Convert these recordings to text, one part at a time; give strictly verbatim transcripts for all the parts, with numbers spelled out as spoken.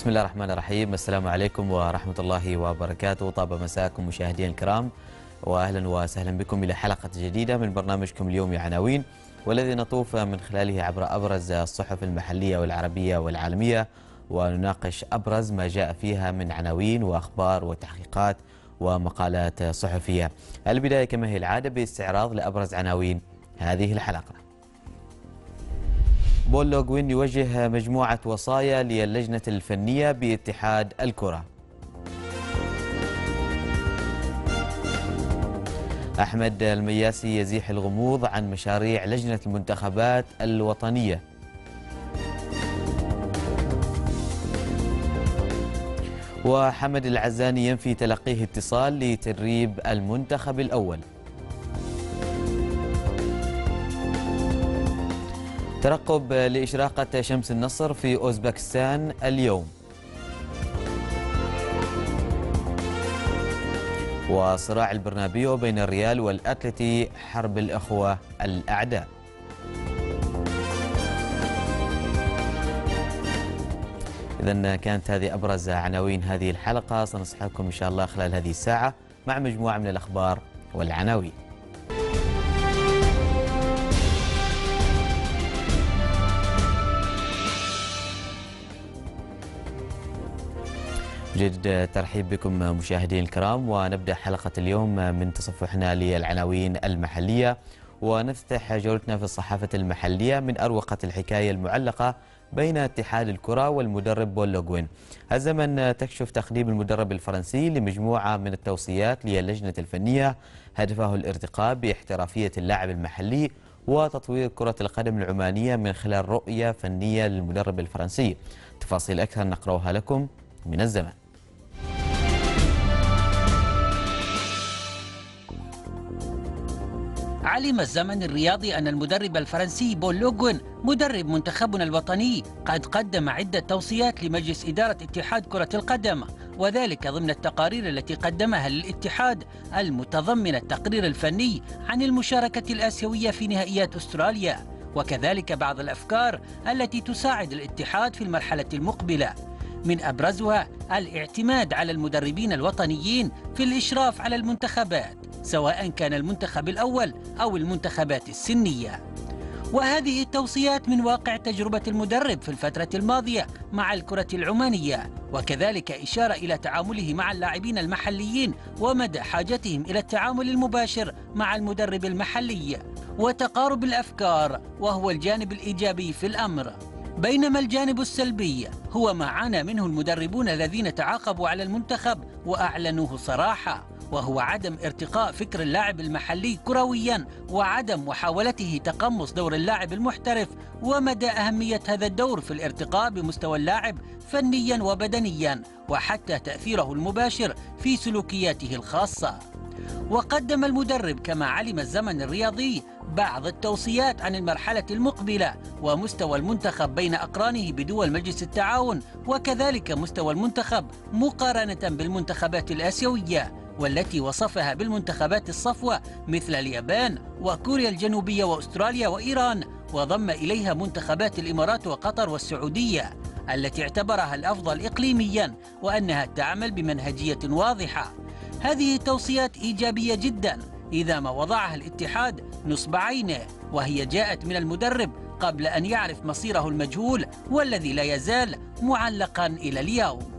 بسم الله الرحمن الرحيم. السلام عليكم ورحمة الله وبركاته. طاب مساءكم مشاهدينا الكرام، وأهلا وسهلا بكم إلى حلقة جديدة من برنامجكم اليومي عناوين، والذي نطوف من خلاله عبر أبرز الصحف المحلية والعربية والعالمية، ونناقش أبرز ما جاء فيها من عناوين وأخبار وتحقيقات ومقالات صحفية. البداية كما هي العادة باستعراض لأبرز عناوين هذه الحلقة. بول لوغوين يوجه مجموعة وصايا للجنة الفنية باتحاد الكرة. أحمد المياسي يزيح الغموض عن مشاريع لجنة المنتخبات الوطنية. وحمد العزاني ينفي تلقيه اتصال لتدريب المنتخب الأول. ترقب لإشراقة شمس النصر في أوزبكستان اليوم. وصراع البرنابيو بين الريال والأتلتي حرب الأخوة الأعداء. إذن كانت هذه أبرز عناوين هذه الحلقة، سنصحبكم إن شاء الله خلال هذه الساعة مع مجموعة من الأخبار والعناوين. جد ترحيب بكم مشاهدين الكرام، ونبدأ حلقة اليوم من تصفحنا للعناوين المحلية، ونفتح جولتنا في الصحافة المحلية من أروقة الحكاية المعلقة بين اتحاد الكرة والمدرب بول لوغوين. الزمن تكشف تقديم المدرب الفرنسي لمجموعة من التوصيات للجنة الفنية هدفه الارتقاء باحترافية اللاعب المحلي وتطوير كرة القدم العمانية من خلال رؤية فنية للمدرب الفرنسي. تفاصيل أكثر نقرأها لكم من الزمن. علم الزمن الرياضي أن المدرب الفرنسي بول لوغوين مدرب منتخبنا الوطني قد قدم عدة توصيات لمجلس إدارة اتحاد كرة القدم، وذلك ضمن التقارير التي قدمها للاتحاد المتضمنة التقرير الفني عن المشاركة الآسيوية في نهائيات أستراليا، وكذلك بعض الأفكار التي تساعد الاتحاد في المرحلة المقبلة، من أبرزها الاعتماد على المدربين الوطنيين في الإشراف على المنتخبات سواء كان المنتخب الأول أو المنتخبات السنية. وهذه التوصيات من واقع تجربة المدرب في الفترة الماضية مع الكرة العمانية، وكذلك إشارة إلى تعامله مع اللاعبين المحليين ومدى حاجتهم إلى التعامل المباشر مع المدرب المحلي وتقارب الأفكار، وهو الجانب الإيجابي في الأمر. بينما الجانب السلبي هو ما عانى منه المدربون الذين تعاقبوا على المنتخب وأعلنوه صراحة، وهو عدم ارتقاء فكر اللاعب المحلي كرويا، وعدم محاولته تقمص دور اللاعب المحترف، ومدى أهمية هذا الدور في الارتقاء بمستوى اللاعب فنيا وبدنيا، وحتى تأثيره المباشر في سلوكياته الخاصة. وقدم المدرب كما علم الزمن الرياضي بعض التوصيات عن المرحلة المقبلة ومستوى المنتخب بين أقرانه بدول مجلس التعاون، وكذلك مستوى المنتخب مقارنة بالمنتخبات الآسيوية والتي وصفها بالمنتخبات الصفوة مثل اليابان وكوريا الجنوبية وأستراليا وإيران، وضم إليها منتخبات الإمارات وقطر والسعودية التي اعتبرها الأفضل إقليميا، وأنها تعمل بمنهجية واضحة. هذه التوصيات إيجابية جدا إذا ما وضعها الاتحاد نصب عينه، وهي جاءت من المدرب قبل أن يعرف مصيره المجهول والذي لا يزال معلقا إلى اليوم.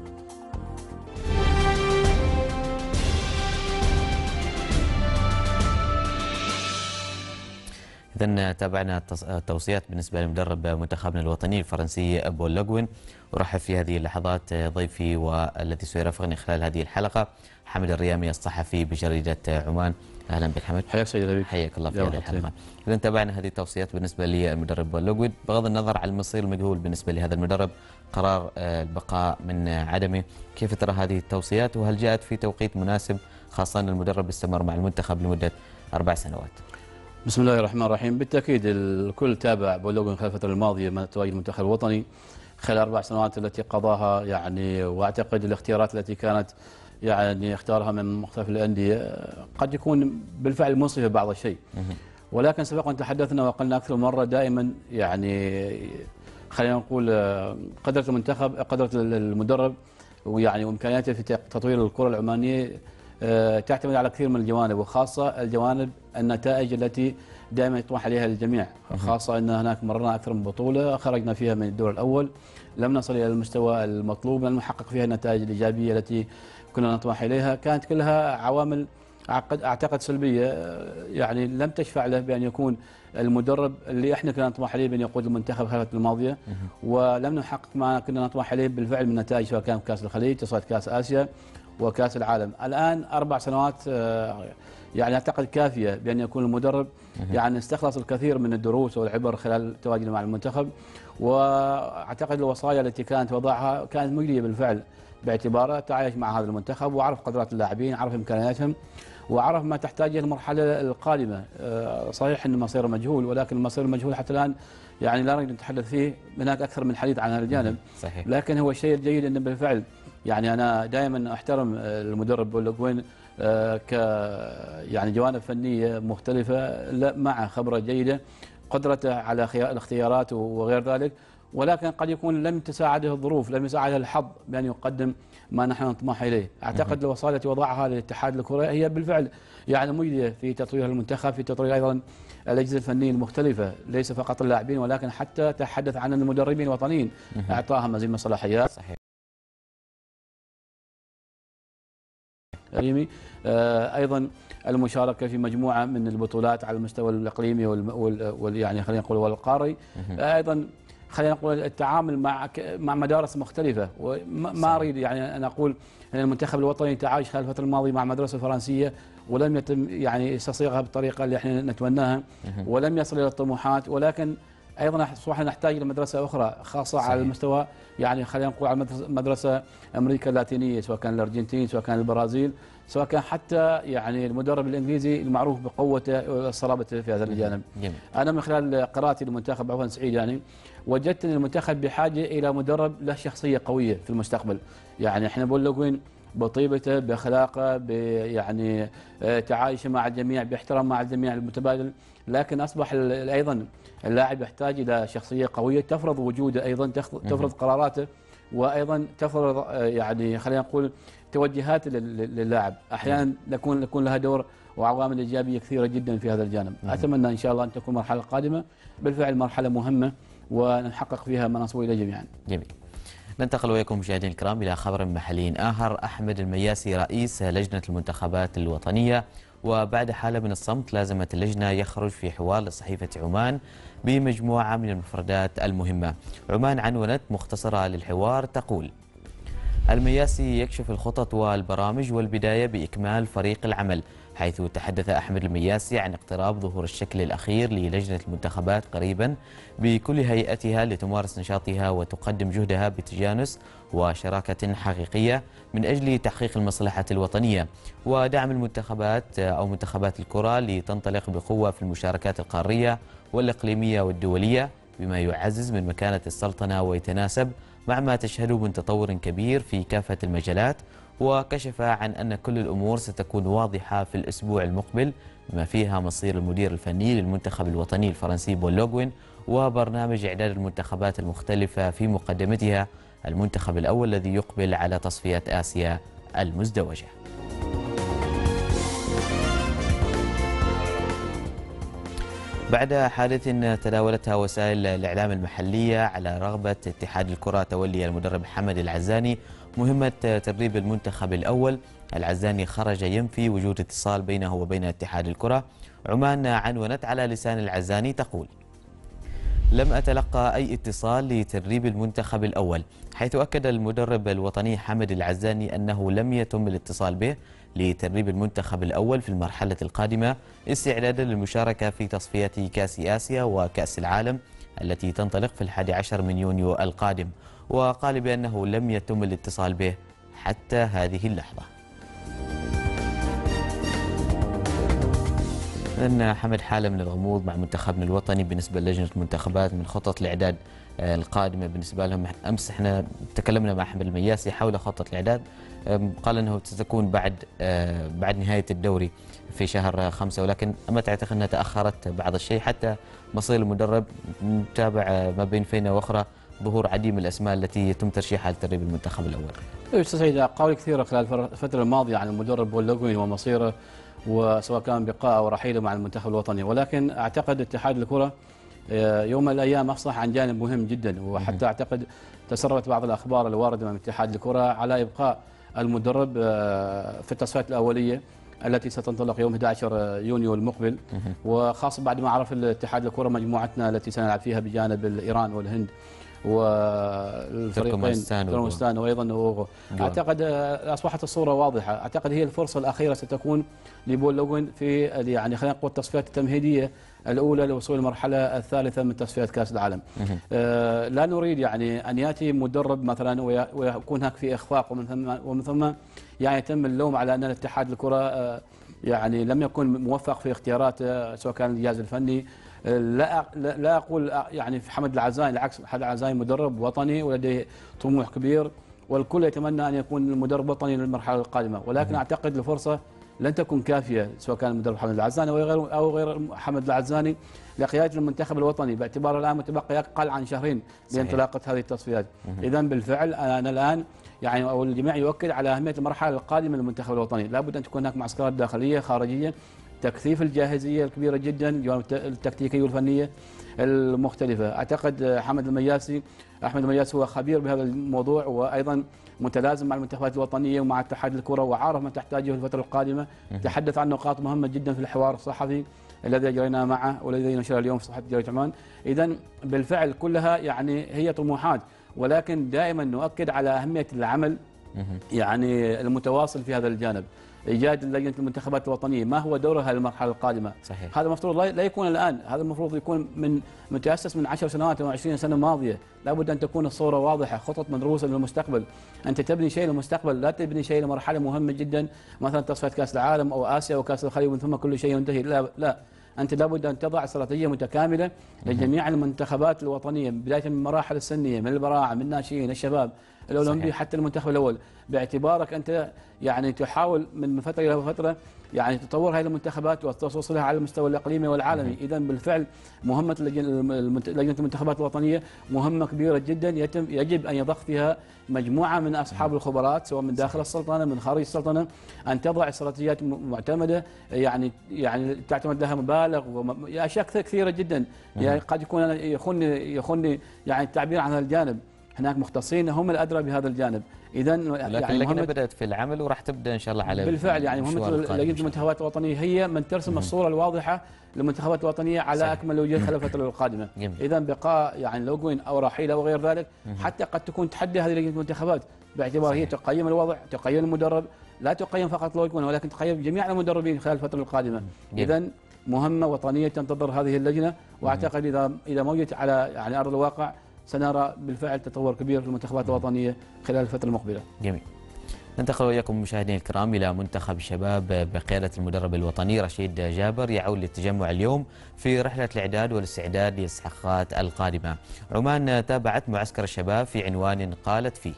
إذن تابعنا التوصيات بالنسبة لمدرب منتخبنا الوطني الفرنسي بول لوغوين. أرحب في هذه اللحظات ضيفي والذي سيرافقني خلال هذه الحلقة حمد الريامي الصحفي بجريدة عمان. أهلا بك حمد. حياك سيد لبيب. حياك الله في هذه الحلقة. إذن تابعنا هذه التوصيات بالنسبة للمدرب بول لوغوين، بغض النظر عن المصير المجهول بالنسبة لهذا المدرب، قرار البقاء من عدمه، كيف ترى هذه التوصيات، وهل جاءت في توقيت مناسب خاصة أن المدرب استمر مع المنتخب لمدة أربع سنوات؟ بسم الله الرحمن الرحيم. بالتأكيد الكل تابع بول لوغوين خلال الفترة الماضية مع تواجد المنتخب الوطني خلال أربع سنوات التي قضاها، يعني وأعتقد الاختيارات التي كانت يعني اختارها من مختلف الأندية قد يكون بالفعل منصفة بعض الشيء، ولكن سبق أن تحدثنا وقلنا أكثر مرة دائما يعني خلينا نقول آه، قدرة المنتخب، قدرة المدرب ويعني وامكانياته في تطوير الكره العمانيه آه، تعتمد على كثير من الجوانب، وخاصه الجوانب النتائج التي دائما يطمح عليها الجميع، خاصه ان هناك مررنا اكثر من بطوله خرجنا فيها من الدور الاول، لم نصل الى المستوى المطلوب، لم نحقق فيها النتائج الايجابيه التي كنا نطمح اليها، كانت كلها عوامل اعتقد سلبيه يعني لم تشفع له بان يكون المدرب اللي احنا كنا نطمح عليه بان يقود المنتخب الفتره الماضيه، ولم نحقق ما كنا نطمح عليه بالفعل من نتائج، سواء كان كاس الخليج، تصفيات كاس اسيا وكاس العالم. الان اربع سنوات يعني اعتقد كافيه بان يكون المدرب يعني استخلص الكثير من الدروس والعبر خلال تواجده مع المنتخب، واعتقد الوصايا التي كانت وضعها كانت مجديه بالفعل، باعتباره تعايش مع هذا المنتخب وعرف قدرات اللاعبين، عرف امكانياتهم، وعرف ما تحتاجه المرحله القادمه. صحيح ان المصير مجهول، ولكن المصير المجهول حتى الان يعني لا نريد نتحدث فيه، هناك اكثر من حديث عن هذا الجانب. صحيح. لكن هو الشيء الجيد انه بالفعل يعني انا دائما احترم المدرب بولوغوين ك يعني جوانب فنيه مختلفه، لا مع خبره جيده، قدرته على الاختيارات وغير ذلك، ولكن قد يكون لم تساعده الظروف، لم يساعده الحظ بأن يقدم ما نحن نطمح إليه. أعتقد الوصايا التي وضعها للاتحاد الكرة هي بالفعل يعني مجدية في تطوير المنتخب، في تطوير أيضا الأجهزة الفنية المختلفة، ليس فقط اللاعبين ولكن حتى تحدث عن المدربين الوطنيين، أعطاهم مزيد من الصلاحيات. صحيح. أيضا المشاركة في مجموعة من البطولات على المستوى الإقليمي وال يعني خلينا نقول والقاري. أيضا خلينا نقول التعامل مع مع مدارس مختلفه، وما اريد يعني ان اقول ان المنتخب الوطني تعايش خلال الفتره الماضيه مع مدرسه فرنسيه ولم يتم يعني يستصيغها بالطريقه اللي احنا نتمناها، ولم يصل الى الطموحات، ولكن ايضا اصبحنا نحتاج الى مدرسه اخرى خاصه صحيح. على المستوى يعني خلينا نقول على مدرسه امريكا اللاتينيه، سواء كان الارجنتين، سواء كان البرازيل، سواء كان حتى يعني المدرب الانجليزي المعروف بقوته وصلابته في هذا الجانب. جميل. انا من خلال قراءتي للمنتخب عفوا سعيد يعني وجدت ان المنتخب بحاجه الى مدرب له شخصيه قويه في المستقبل، يعني احنا بولوغوين بطيبته، باخلاقه، يعني تعايشه مع الجميع، باحترام مع الجميع المتبادل، لكن اصبح ايضا اللاعب يحتاج الى شخصيه قويه تفرض وجوده، ايضا تفرض قراراته، وايضا تفرض يعني خلينا نقول توجهات للاعب، احيانا نكون نكون لها دور وعوامل ايجابيه كثيره جدا في هذا الجانب. اتمنى ان شاء الله ان تكون المرحله القادمه بالفعل مرحله مهمه ونحقق فيها ما نصبو اليه جميعا. جميل. ننتقل وياكم مشاهدينا الكرام الى خبر محلي اخر. احمد المياسي رئيس لجنه المنتخبات الوطنيه، وبعد حاله من الصمت لازمت اللجنه يخرج في حوار لصحيفه عمان بمجموعه من المفردات المهمه. عمان عنونت مختصره للحوار تقول: المياسي يكشف الخطط والبرامج والبدايه باكمال فريق العمل، حيث تحدث أحمد المياسي عن اقتراب ظهور الشكل الأخير للجنة المنتخبات قريبا بكل هيئتها لتمارس نشاطها وتقدم جهدها بتجانس وشراكة حقيقية من أجل تحقيق المصلحة الوطنية ودعم المنتخبات أو منتخبات الكرة لتنطلق بقوة في المشاركات القارية والإقليمية والدولية، بما يعزز من مكانة السلطنة ويتناسب مع ما تشهده من تطور كبير في كافة المجالات. وكشف عن أن كل الأمور ستكون واضحة في الأسبوع المقبل، بما فيها مصير المدير الفني للمنتخب الوطني الفرنسي بولوغوين وبرنامج إعداد المنتخبات المختلفة في مقدمتها المنتخب الأول الذي يقبل على تصفيات آسيا المزدوجة. بعد حادث تداولتها وسائل الإعلام المحلية على رغبة اتحاد الكرة تولي المدرب حمد العزاني مهمة تدريب المنتخب الأول، العزاني خرج ينفي وجود اتصال بينه وبين اتحاد الكرة. عمان عنونت على لسان العزاني تقول: لم أتلقى أي اتصال لتدريب المنتخب الأول، حيث أكد المدرب الوطني حمد العزاني أنه لم يتم الاتصال به لتدريب المنتخب الأول في المرحلة القادمة استعدادا للمشاركة في تصفيات كأس آسيا وكأس العالم التي تنطلق في الحادي عشر من يونيو القادم، وقال بأنه لم يتم الاتصال به حتى هذه اللحظة. أن حمد حالة من الغموض مع منتخبنا الوطني بالنسبة للجنة المنتخبات من خطط الإعداد القادمة بالنسبة لهم. أمس احنا تكلمنا مع أحمد المياسي حول خطة الإعداد، قال أنه ستكون بعد بعد نهاية الدوري في شهر خمسة، ولكن أما تعتقد أنها تأخرت بعض الشيء حتى مصير المدرب نتابع ما بين فينة وأخرى ظهور عديد من الأسماء التي يتم ترشيحها لتدريب المنتخب الأول. أستاذ سعيد، أقاويل كثيرة خلال الفترة الماضية عن المدرب بول لوغوين ومصيره، وسواء كان بقاء أو رحيله مع المنتخب الوطني، ولكن أعتقد اتحاد الكرة يوم من الأيام أفصح عن جانب مهم جدا، وحتى أعتقد تسربت بعض الأخبار الواردة من اتحاد الكرة على إبقاء المدرب في التصفيات الأولية التي ستنطلق يوم أحد عشر يونيو المقبل، وخاصة بعد ما عرف الاتحاد الكرة مجموعتنا التي سنلعب فيها بجانب إيران والهند والفريقين تركمانستان وايضا اوغو. اعتقد اصبحت الصوره واضحه، اعتقد هي الفرصه الاخيره ستكون لبول لوغوين في يعني خلينا نقول التصفيات التمهيديه الاولى لوصول المرحله الثالثه من تصفيات كاس العالم. آه لا نريد يعني ان ياتي مدرب مثلا ويكون هناك في اخفاق، ومن ثم ومن ثم يعني يتم اللوم على ان الاتحاد الكره آه يعني لم يكن موفق في اختياراته سواء كان الجهاز الفني. لا لا اقول يعني في حمد العزائي، العكس، حمد العزائي مدرب وطني ولديه طموح كبير، والكل يتمنى ان يكون المدرب وطني للمرحله القادمه، ولكن اعتقد الفرصه لن تكون كافيه سواء كان المدرب حمد العزاني او غير او غير حمد العزاني لقياده المنتخب الوطني، باعتبار الان متبقي اقل عن شهرين لانطلاقه هذه التصفيات. اذا بالفعل انا الان يعني او الجميع يؤكد على اهميه المرحله القادمه للمنتخب الوطني، لابد ان تكون هناك معسكرات داخليه خارجيه، تكثيف الجاهزيه الكبيره جدا، الجوانب التكتيكيه والفنيه المختلفه. اعتقد حمد المياسي احمد المياسي هو خبير بهذا الموضوع، وايضا متلازم مع المنتخبات الوطنيه ومع اتحاد الكره، وعارف ما تحتاجه في الفتره القادمه. تحدث عن نقاط مهمه جدا في الحوار الصحفي الذي اجرينا معه والذي نشر اليوم في صحيفه جريده عمان. اذا بالفعل كلها يعني هي طموحات، ولكن دائما نؤكد على اهميه العمل يعني المتواصل في هذا الجانب. ايجاد لجنه المنتخبات الوطنيه، ما هو دورها للمرحله القادمه؟ صحيح. هذا المفروض لا يكون الان، هذا المفروض يكون من متاسس من عشر سنوات او عشرين سنه ماضيه، لابد ان تكون الصوره واضحه، خطط مدروسه للمستقبل. انت تبني شيء للمستقبل، لا تبني شيء لمرحله مهمه جدا مثلا تصفيات كاس العالم او اسيا او كاس الخليج ومن ثم كل شيء ينتهي. لا لا، انت لابد ان تضع استراتيجيه متكامله لجميع المنتخبات الوطنيه، بدايه من المراحل السنيه، من البراعم، من الناشئين، الشباب، الاولمبي، حتى المنتخب الاول، باعتبارك انت يعني تحاول من فتره الى فتره يعني تطور هذه المنتخبات وتوصلها على المستوى الاقليمي والعالمي. اذا بالفعل مهمه لجنه المنتخبات الوطنيه مهمه كبيره جدا، يتم يجب ان يضخ فيها مجموعه من اصحاب الخبرات سواء من داخل السلطنه من خارج السلطنه، ان تضع استراتيجيات معتمده يعني يعني تعتمد لها مبالغ واشياء كثيره جدا. يعني قد يكون يخني يخني يعني التعبير عن هذا الجانب، هناك مختصين هم الادرى بهذا الجانب. اذا يعني اللجنه بدات في العمل وراح تبدا ان شاء الله على بالفعل. يعني مهمه لجنه المنتخبات الوطنيه هي من ترسم الصوره الواضحه للمنتخبات الوطنيه على صحيح. اكمل وجه خلال الفتره القادمه. اذا بقاء يعني لوغوين او رحيل او غير ذلك، حتى قد تكون تحدي هذه لجنه المنتخبات، باعتبار هي تقيم الوضع، تقيم المدرب، لا تقيم فقط لوغوين ولكن تقيم جميع المدربين خلال الفتره القادمه. اذا مهمه وطنيه تنتظر هذه اللجنه، واعتقد اذا اذا موجودت على يعني ارض الواقع سنرى بالفعل تطور كبير في المنتخبات الوطنيه خلال الفتره المقبله. جميل. ننتقل وياكم مشاهدينا الكرام الى منتخب الشباب بقياده المدرب الوطني رشيد جابر، يعود للتجمع اليوم في رحله الاعداد والاستعداد للاستحقاقات القادمه. عمان تابعت معسكر الشباب في عنوان قالت فيه: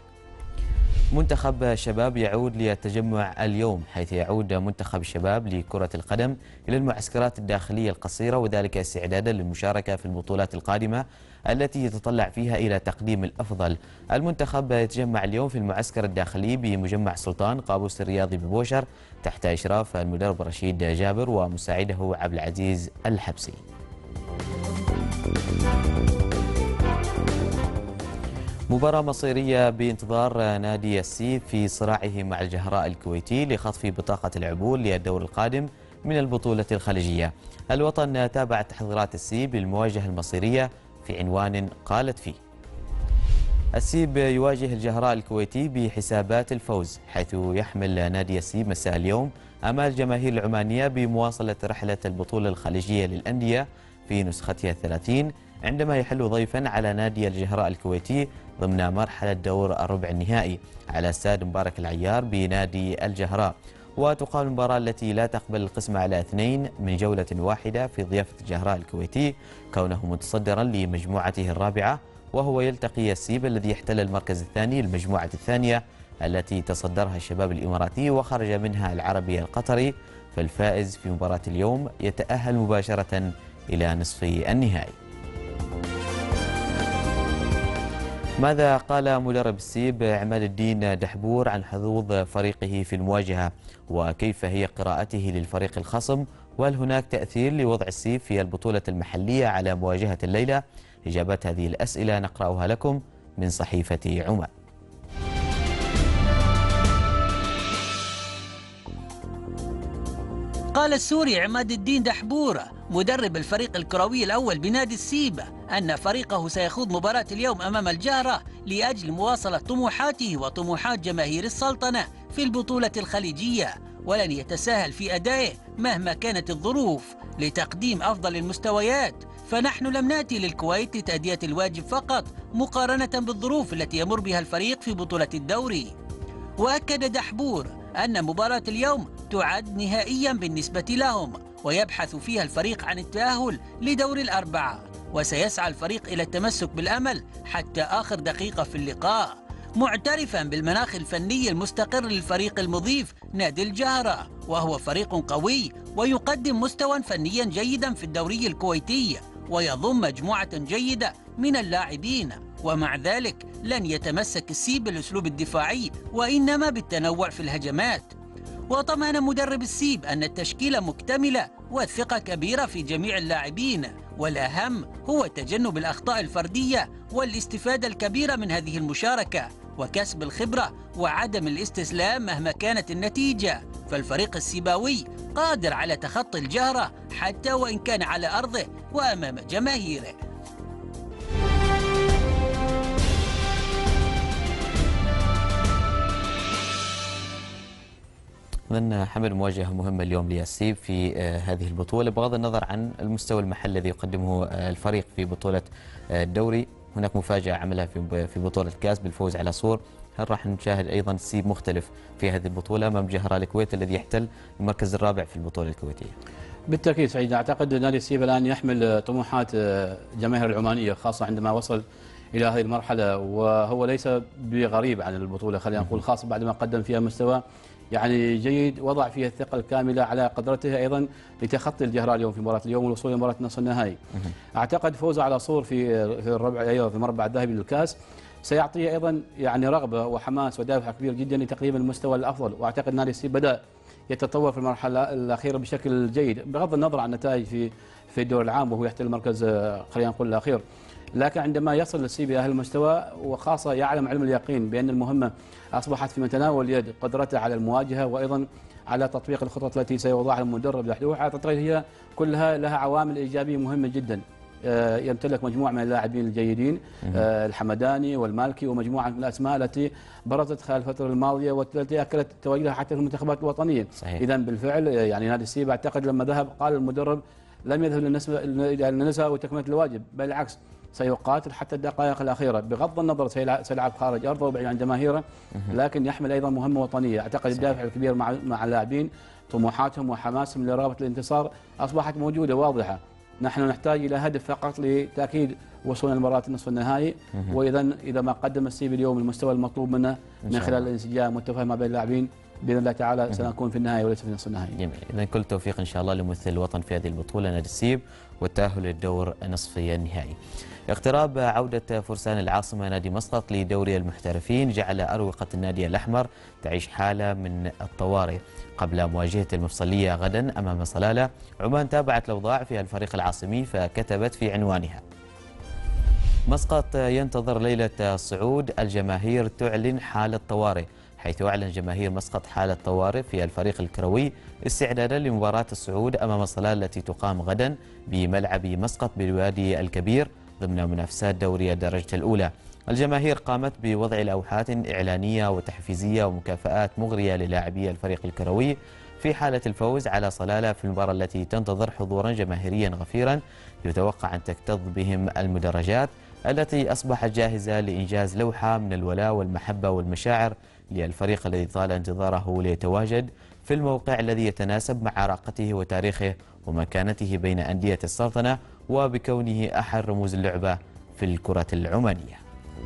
منتخب الشباب يعود للتجمع اليوم، حيث يعود منتخب الشباب لكرة القدم إلى المعسكرات الداخلية القصيرة، وذلك استعدادا للمشاركة في البطولات القادمة التي يتطلع فيها إلى تقديم الأفضل. المنتخب يتجمع اليوم في المعسكر الداخلي بمجمع سلطان قابوس الرياضي ببوشر تحت إشراف المدرب رشيد جابر ومساعده عبد العزيز الحبسي. مباراة مصيرية بانتظار نادي السيب في صراعه مع الجهراء الكويتي لخطف بطاقة العبور للدور القادم من البطولة الخليجية. الوطن تابع تحضيرات السيب للمواجهة المصيرية في عنوان قالت فيه: السيب يواجه الجهراء الكويتي بحسابات الفوز، حيث يحمل نادي السيب مساء اليوم آمال الجماهير العمانية بمواصلة رحلة البطولة الخليجية للأندية في نسختها الثلاثين، عندما يحل ضيفا على نادي الجهراء الكويتي ضمن مرحلة دور الربع النهائي على استاد مبارك العيار بنادي الجهراء. وتقام المباراة التي لا تقبل القسم على اثنين من جولة واحدة في ضيافة الجهراء الكويتي، كونه متصدرا لمجموعته الرابعة، وهو يلتقي السيب الذي يحتل المركز الثاني المجموعة الثانية التي تصدرها الشباب الإماراتي وخرج منها العربي القطري. فالفائز في مباراة اليوم يتأهل مباشرة إلى نصف النهائي. ماذا قال مدرب السيب عماد الدين دحبور عن حظوظ فريقه في المواجهة، وكيف هي قراءته للفريق الخصم، وهل هناك تأثير لوضع السيب في البطولة المحلية على مواجهة الليلة؟ إجابات هذه الأسئلة نقرأها لكم من صحيفة عمان. قال السوري عماد الدين دحبور مدرب الفريق الكروي الأول بنادي السيب أن فريقه سيخوض مباراة اليوم أمام الجهرة لأجل مواصلة طموحاته وطموحات جماهير السلطنة في البطولة الخليجية، ولن يتساهل في أدائه مهما كانت الظروف لتقديم أفضل المستويات، فنحن لم نأتي للكويت لتأدية الواجب فقط مقارنة بالظروف التي يمر بها الفريق في بطولة الدوري. وأكد دحبور أن مباراة اليوم تعد نهائيا بالنسبة لهم، ويبحث فيها الفريق عن التأهل لدور الأربعة، وسيسعى الفريق إلى التمسك بالأمل حتى آخر دقيقة في اللقاء، معترفا بالمناخ الفني المستقر للفريق المضيف نادي الجهرة، وهو فريق قوي ويقدم مستوى فنيا جيدا في الدوري الكويتي، ويضم مجموعة جيدة من اللاعبين، ومع ذلك لن يتمسك السيب بالأسلوب الدفاعي وإنما بالتنوع في الهجمات. وطمأن مدرب السيب أن التشكيلة مكتملة والثقة كبيرة في جميع اللاعبين، والأهم هو تجنب الأخطاء الفردية والاستفادة الكبيرة من هذه المشاركة وكسب الخبرة وعدم الاستسلام مهما كانت النتيجة، فالفريق السيباوي قادر على تخطي الجهرة حتى وإن كان على أرضه وأمام جماهيره. إذن حمل مواجهة مهمة اليوم للسيب في هذه البطولة، بغض النظر عن المستوى المحلي الذي يقدمه الفريق في بطولة الدوري. هناك مفاجأة عملها في في بطولة الكاس بالفوز على صور. هل راح نشاهد أيضا السيب مختلف في هذه البطولة أمام جهرة الكويت الذي يحتل المركز الرابع في البطولة الكويتية؟ بالتأكيد سعيد، أعتقد نادي السيب الآن يحمل طموحات جماهير العمانية، خاصة عندما وصل إلى هذه المرحلة، وهو ليس بغريب عن البطولة خلينا نقول، خاصة بعدما قدم فيها مستوى يعني جيد، وضع فيها الثقة الكاملة على قدرته أيضا لتخطي الجهراء اليوم في مباراة اليوم والوصول إلى مباراة نصف النهائي. أعتقد فوزه على صور في في الربع أيضا في المربع الذهبي للكاس سيعطيه أيضا يعني رغبة وحماس ودافع كبير جدا لتقديم المستوى الأفضل، وأعتقد نادي السيب بدأ يتطور في المرحلة الأخيرة بشكل جيد بغض النظر عن النتائج في في الدور العام وهو يحتل المركز خلينا نقول الأخير، لكن عندما يصل السيب إلى هذا المستوى وخاصة يعلم علم اليقين بأن المهمة أصبحت في متناول يد، قدرته على المواجهة وأيضا على تطبيق الخطط التي سيوضعها المدرب دحدوح، أعتقد هي كلها لها عوامل إيجابية مهمة جدا. يمتلك مجموعة من اللاعبين الجيدين، الحمداني والمالكي ومجموعة من الأسماء التي برزت خلال الفترة الماضية والتي أكلت تواجدها حتى في المنتخبات الوطنية. إذا بالفعل يعني نادي السيب أعتقد لما ذهب قال المدرب لم يذهب للنزهة وتكملة الواجب، بل بالعكس سيقاتل حتى الدقائق الأخيرة بغض النظر سيلعب خارج أرضه وبعيد عن جماهيره، لكن يحمل أيضا مهمة وطنية. أعتقد الدافع الكبير مع مع اللاعبين، طموحاتهم وحماسهم لرغبة الانتصار أصبحت موجودة واضحة. نحن نحتاج إلى هدف فقط لتأكيد وصولنا لمباراة النصف النهائي، وإذا إذا ما قدم السيب اليوم المستوى المطلوب منه من خلال الانسجام والتفاهم ما بين اللاعبين بإذن الله تعالى سنكون في النهاية وليس في نصف النهائي. جميل، إذا كل التوفيق إن شاء الله لممثل الوطن في هذه البطولة نادي السيب والتأهل للدور نصف النهائي. اقتراب عودة فرسان العاصمة نادي مسقط لدوري المحترفين جعل أروقة النادي الأحمر تعيش حالة من الطوارئ قبل مواجهة المفصلية غدا أمام صلالة. عمان تابعت الأوضاع في الفريق العاصمي فكتبت في عنوانها: مسقط ينتظر ليلة الصعود، الجماهير تعلن حالة طوارئ، حيث أعلن جماهير مسقط حالة طوارئ في الفريق الكروي استعدادا لمباراة الصعود أمام صلالة التي تقام غدا بملعب مسقط بالوادي الكبير ضمن منافسات دوري الدرجة الأولى. الجماهير قامت بوضع لوحات إعلانية وتحفيزية ومكافآت مغرية للاعبي الفريق الكروي في حالة الفوز على صلالة في المباراة التي تنتظر حضورا جماهيريا غفيرا يتوقع أن تكتظ بهم المدرجات التي أصبحت جاهزة لإنجاز لوحة من الولاء والمحبة والمشاعر للفريق الذي طال انتظاره ليتواجد في الموقع الذي يتناسب مع عراقته وتاريخه ومكانته بين أندية السلطنة وبكونه أحد رموز اللعبة في الكرة العمانية.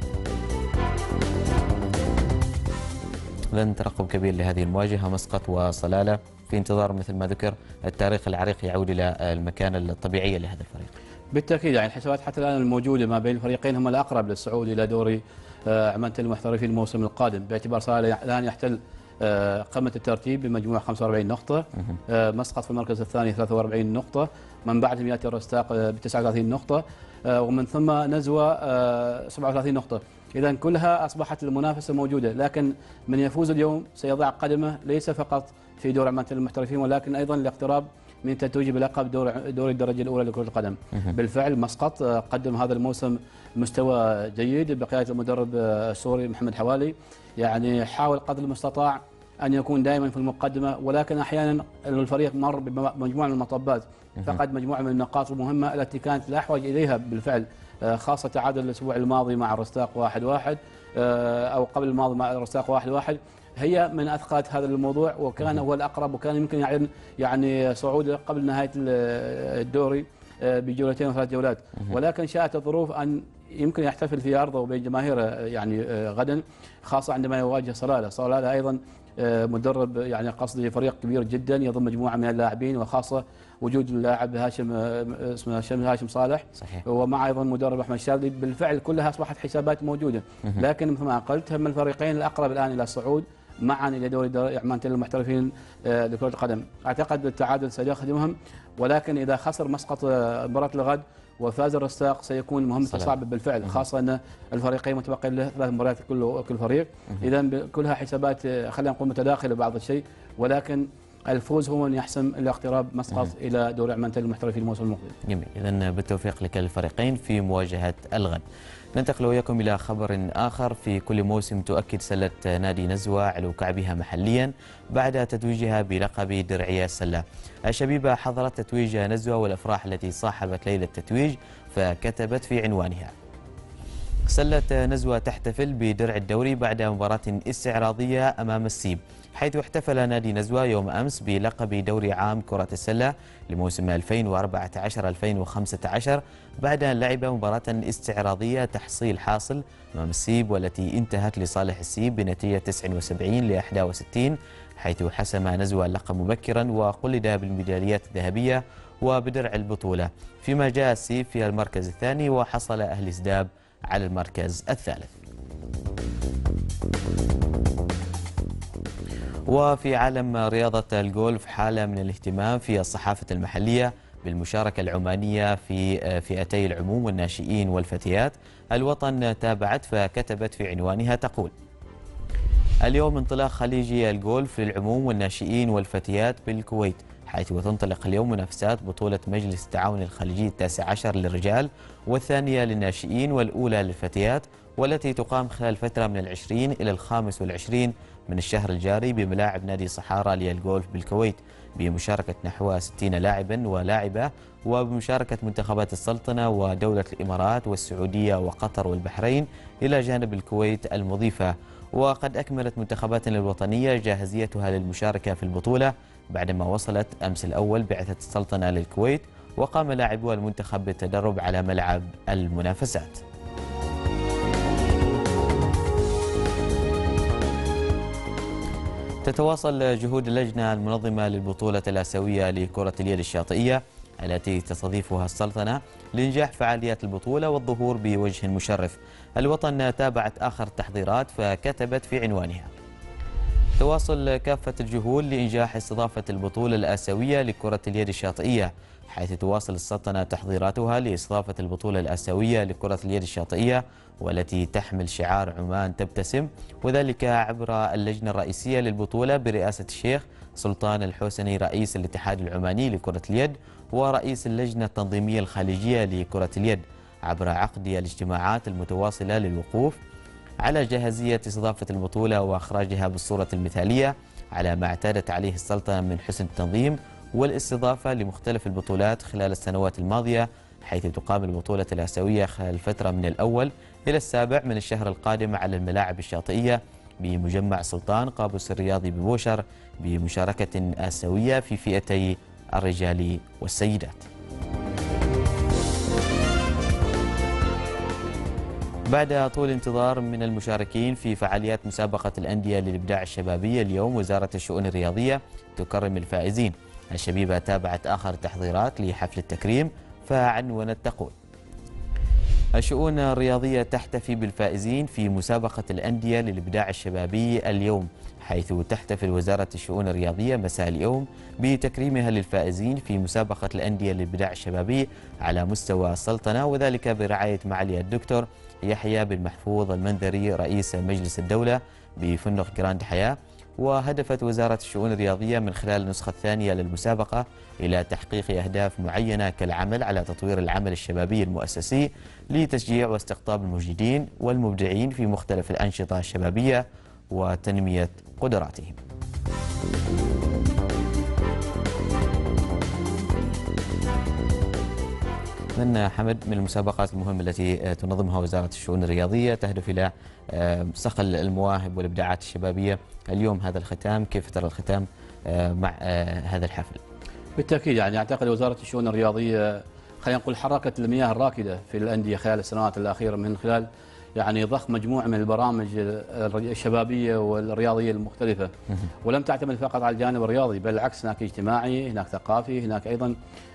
لن ترقب كبير لهذه المواجهة مسقط وصلالة في انتظار مثل ما ذكر التاريخ العريق يعود إلى المكان الطبيعي لهذا الفريق. بالتاكيد يعني الحسابات حتى الان الموجوده ما بين الفريقين هم الاقرب للصعود الى دوري آه، عمان المحترفين الموسم القادم، باعتبار صار الان يحتل آه، قمه الترتيب بمجموع خمسة وأربعين نقطه، آه، مسقط في المركز الثاني ثلاثة وأربعين نقطه، من بعدهم ياتي الرستاق ب تسعة وثلاثين نقطه، آه، ومن ثم نزوه آه، سبعة وثلاثين نقطه. إذا كلها أصبحت المنافسة موجودة، لكن من يفوز اليوم سيضع قدمه ليس فقط في دور عمان المحترفين ولكن أيضا الاقتراب من التتويج بلقب دور دور الدرجة الأولى لكرة القدم. بالفعل مسقط قدم هذا الموسم مستوى جيد بقيادة المدرب السوري محمد حوالي، يعني حاول قدر المستطاع أن يكون دائما في المقدمة، ولكن أحيانا الفريق مر بمجموعة من المطبات، فقد مجموعة من النقاط المهمة التي كانت لا حوج إليها بالفعل، خاصة تعادل الأسبوع الماضي مع الرستاق واحد واحد أو قبل الماضي مع الرستاق واحد واحد، هي من أثقلت هذا الموضوع، وكان هو الأقرب وكان يمكن يعني يعني صعوده قبل نهاية الدوري بجولتين وثلاث جولات، ولكن شاءت الظروف أن يمكن يحتفل في أرضه وبين جماهيره يعني غدا، خاصة عندما يواجه صلالة. صلالة أيضا مدرب يعني قصدي فريق كبير جدا يضم مجموعة من اللاعبين، وخاصة وجود اللاعب هاشم اسمه هاشم هاشم صالح، صحيح. ومع ايضا مدرب احمد شاذلي. بالفعل كلها اصبحت حسابات موجوده، لكن مثل ما قلت هم الفريقين الاقرب الان الى الصعود معا الى دوري عمان المحترفين لكره القدم. اعتقد التعادل سيخدمهم، ولكن اذا خسر مسقط مباراه الغد وفاز الرستاق سيكون مهمته صعبه بالفعل، خاصه ان الفريقين متبقي له ثلاث مباريات كل كل فريق. اذا كلها حسابات خلينا نقول متداخله بعض الشيء، ولكن الفوز هو من يحسم الاقتراب مسقط الى دوري عمان المحترفين الموسم المقبل. جميل، اذا بالتوفيق لكل الفريقين في مواجهه الغد. ننتقل وياكم الى خبر اخر. في كل موسم تؤكد سله نادي نزوه علو كعبها محليا بعد تتويجها بلقب درعيه السله. الشبيبه حضرت تتويج نزوه والافراح التي صاحبت ليله التتويج، فكتبت في عنوانها: سلة نزوة تحتفل بدرع الدوري بعد مباراة استعراضية أمام السيب، حيث احتفل نادي نزوة يوم أمس بلقب دوري عام كرة السلة لموسم ألفين وأربعة عشر ألفين وخمسة عشر بعد أن لعب مباراة استعراضية تحصيل حاصل أمام السيب، والتي انتهت لصالح السيب بنتيجة تسعة وسبعين لإحدى وستين، حيث حسم نزوة اللقب مبكرا وقلد بالميداليات الذهبية وبدرع البطولة، فيما جاء السيب في المركز الثاني وحصل أهل سداب على المركز الثالث. وفي عالم رياضة الجولف حالة من الاهتمام في الصحافة المحلية بالمشاركة العمانية في فئتي العموم والناشئين والفتيات. الوطن تابعت فكتبت في عنوانها تقول: اليوم انطلاق خليجي الجولف للعموم والناشئين والفتيات بالكويت، حيث تنطلق اليوم منافسات بطولة مجلس التعاون الخليجي التاسع عشر للرجال والثانية للناشئين والأولى للفتيات، والتي تقام خلال فترة من العشرين إلى الخامس والعشرين من الشهر الجاري بملاعب نادي صحارى للجولف بالكويت، بمشاركة نحو ستين لاعبا ولاعبة، وبمشاركة منتخبات السلطنة ودولة الإمارات والسعودية وقطر والبحرين إلى جانب الكويت المضيفة. وقد أكملت منتخباتنا الوطنية جاهزيتها للمشاركة في البطولة بعدما وصلت أمس الأول بعثة السلطنة للكويت، وقام لاعبو المنتخب بالتدرب على ملعب المنافسات. تتواصل جهود اللجنة المنظمة للبطولة الآسيوية لكرة اليد الشاطئية التي تستضيفها السلطنة لإنجاح فعاليات البطولة والظهور بوجه مشرف. الوطن تابعت آخر التحضيرات فكتبت في عنوانها: تواصل كافة الجهود لإنجاح استضافة البطولة الآسيوية لكرة اليد الشاطئية، حيث تواصل السلطنة تحضيراتها لاستضافة البطولة الآسيوية لكرة اليد الشاطئية، والتي تحمل شعار عمان تبتسم، وذلك عبر اللجنة الرئيسية للبطولة برئاسة الشيخ سلطان الحوسني رئيس الاتحاد العماني لكرة اليد ورئيس اللجنة التنظيمية الخليجية لكرة اليد، عبر عقد الاجتماعات المتواصلة للوقوف على جاهزية استضافة البطولة وإخراجها بالصورة المثالية على ما اعتادت عليه السلطنة من حسن التنظيم والاستضافة لمختلف البطولات خلال السنوات الماضية، حيث تقام البطولة الآسيوية خلال الفترة من الأول إلى السابع من الشهر القادم على الملاعب الشاطئية بمجمع سلطان قابوس الرياضي ببوشر، بمشاركة آسيوية في فئتي الرجال والسيدات. بعد طول انتظار من المشاركين في فعاليات مسابقة الأندية للإبداع الشبابية، اليوم وزارة الشؤون الرياضية تكرم الفائزين. الشبيبة تابعت آخر التحضيرات لحفل التكريم، فعنونت تقول: الشؤون الرياضية تحتفي بالفائزين في مسابقة الأندية للإبداع الشبابي اليوم، حيث تحتفل وزارة الشؤون الرياضية مساء اليوم بتكريمها للفائزين في مسابقة الأندية للإبداع الشبابي على مستوى السلطنة، وذلك برعاية معالي الدكتور يحيى بن محفوظ المنذري رئيس مجلس الدولة بفندق جراند حياة. وهدفت وزارة الشؤون الرياضية من خلال النسخة الثانية للمسابقة إلى تحقيق أهداف معينة كالعمل على تطوير العمل الشبابي المؤسسي لتشجيع واستقطاب المجيدين والمبدعين في مختلف الأنشطة الشبابية وتنمية قدراتهم. من حمد، من المسابقات المهمة التي تنظمها وزارة الشؤون الرياضية تهدف إلى صقل المواهب والإبداعات الشبابية. اليوم هذا الختام، كيف ترى الختام مع هذا الحفل؟ بالتأكيد يعني أعتقد وزارة الشؤون الرياضية خلينا نقول حركت المياه الراكدة في الأندية خلال السنوات الأخيرة من خلال يعني ضخ مجموعة من البرامج الشبابية والرياضية المختلفة، ولم تعتمد فقط على الجانب الرياضي، بل بالعكس هناك اجتماعي، هناك ثقافي، هناك أيضا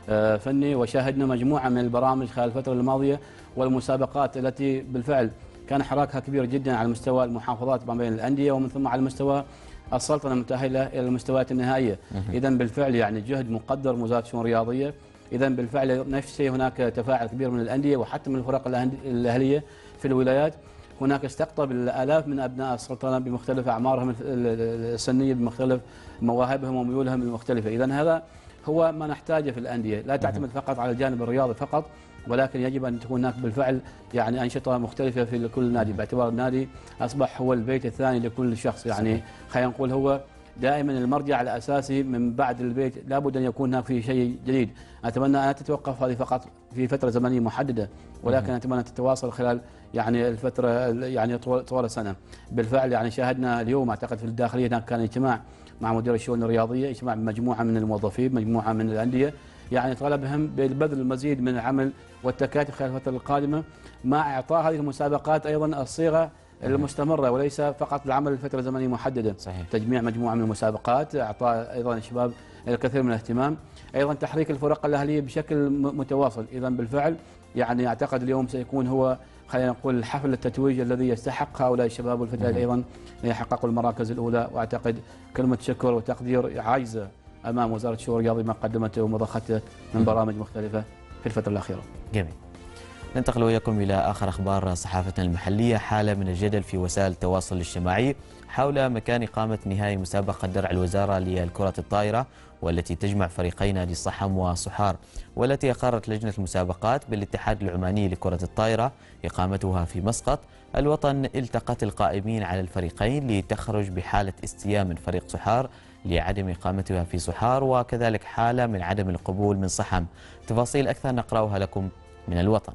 فني. وشاهدنا مجموعة من البرامج خلال الفترة الماضية والمسابقات التي بالفعل كان حراكها كبير جدا على مستوى المحافظات ما بين الأندية ومن ثم على مستوى السلطنة المتأهلة إلى المستويات النهائية. إذا بالفعل يعني جهد مقدر من وزارة الشؤون الرياضية. إذا بالفعل نفس الشيء، هناك تفاعل كبير من الأندية وحتى من الفرق الأهلية في الولايات. هناك استقطب الآلاف من أبناء السلطنة بمختلف أعمارهم السنية، بمختلف مواهبهم وميولهم المختلفة. إذا هذا هو ما نحتاجه في الأندية، لا تعتمد فقط على الجانب الرياضي فقط، ولكن يجب أن تكون هناك بالفعل يعني أنشطة مختلفة في كل نادي، باعتبار النادي أصبح هو البيت الثاني لكل شخص. يعني خلينا نقول هو دائما المرجع الأساسي، من بعد البيت لابد أن يكون هناك في شيء جديد. أتمنى أن تتوقف هذه فقط في فترة زمنية محددة، ولكن أتمنى أن تتواصل خلال يعني الفترة يعني طول, طول السنة. بالفعل يعني شاهدنا اليوم أعتقد في الداخلية هناك كان اجتماع مع مدير الشؤون الرياضية، اجتماع مجموعة من الموظفين، مجموعة من الأندية، يعني طلبهم ببذل المزيد من العمل والتكاتف خلال الفترة القادمة، مع إعطاء هذه المسابقات أيضا الصيغة المستمرة وليس فقط العمل لفترة زمنية محددة. صحيح. تجميع مجموعة من المسابقات، إعطاء أيضا الشباب الكثير من الاهتمام، أيضا تحريك الفرق الأهلية بشكل متواصل. إذا بالفعل يعني أعتقد اليوم سيكون هو خلينا نقول حفل التتويج الذي يستحق هؤلاء الشباب والفتيات أيضا ليحققوا المراكز الأولى. وأعتقد كلمة شكر وتقدير عاجزة أمام وزارة الشؤون الرياضية ما قدمته ومضخته من برامج مختلفة في الفترة الأخيرة. جميل. ننتقل وياكم إلى آخر أخبار صحافتنا المحلية. حالة من الجدل في وسائل التواصل الاجتماعي حول مكان إقامة نهائي مسابقة درع الوزارة للكرة الطائرة، والتي تجمع فريقي نادي الصحم وصحار، والتي أقرت لجنة المسابقات بالاتحاد العماني لكرة الطائرة إقامتها في مسقط. الوطن التقت القائمين على الفريقين لتخرج بحالة استياء من فريق صحار لعدم إقامتها في صحار، وكذلك حالة من عدم القبول من صحم. تفاصيل أكثر نقرأها لكم من الوطن.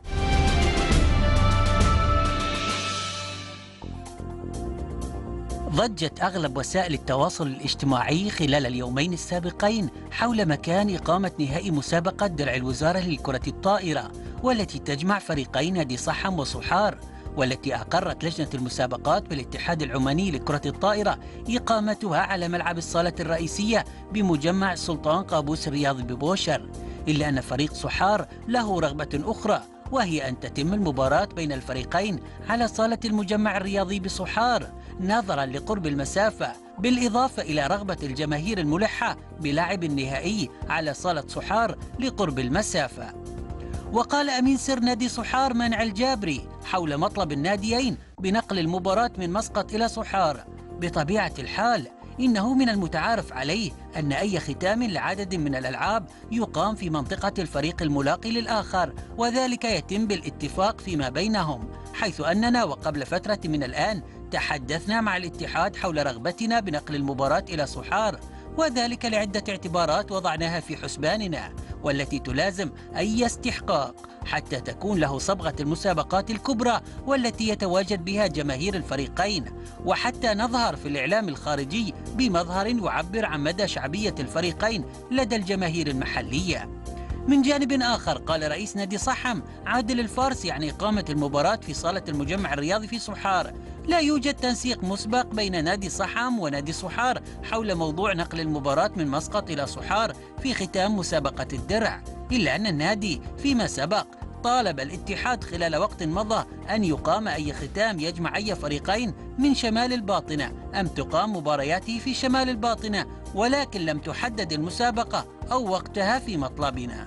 ضجت أغلب وسائل التواصل الاجتماعي خلال اليومين السابقين حول مكان إقامة نهائي مسابقة درع الوزارة للكرة الطائرة، والتي تجمع فريقي نادي صحم وصحار، والتي أقرت لجنة المسابقات بالاتحاد العماني لكرة الطائرة إقامتها على ملعب الصالة الرئيسية بمجمع السلطان قابوس الرياضي ببوشر. إلا أن فريق صحار له رغبة أخرى، وهي أن تتم المباراة بين الفريقين على صالة المجمع الرياضي بصحار نظرا لقرب المسافة، بالإضافة إلى رغبة الجماهير الملحة بلعب النهائي على صالة صحار لقرب المسافة. وقال أمين سر نادي صحار منع الجابري حول مطلب الناديين بنقل المباراة من مسقط إلى صحار: بطبيعة الحال إنه من المتعارف عليه أن أي ختام لعدد من الألعاب يقام في منطقة الفريق الملاقي للآخر، وذلك يتم بالاتفاق فيما بينهم، حيث أننا وقبل فترة من الآن تحدثنا مع الاتحاد حول رغبتنا بنقل المباراة إلى صحار، وذلك لعدة اعتبارات وضعناها في حسباننا، والتي تلازم أي استحقاق حتى تكون له صبغة المسابقات الكبرى والتي يتواجد بها جماهير الفريقين، وحتى نظهر في الإعلام الخارجي بمظهر يعبر عن مدى شعبية الفريقين لدى الجماهير المحلية. من جانب آخر، قال رئيس نادي صحم عادل الفارسي عن إقامة المباراة في صالة المجمع الرياضي في صحار: لا يوجد تنسيق مسبق بين نادي صحام ونادي صحار حول موضوع نقل المباراة من مسقط إلى صحار في ختام مسابقة الدرع، إلا أن النادي فيما سبق طالب الاتحاد خلال وقت مضى أن يقام أي ختام يجمع أي فريقين من شمال الباطنة أم تقام مبارياته في شمال الباطنة، ولكن لم تحدد المسابقة أو وقتها في مطلبنا.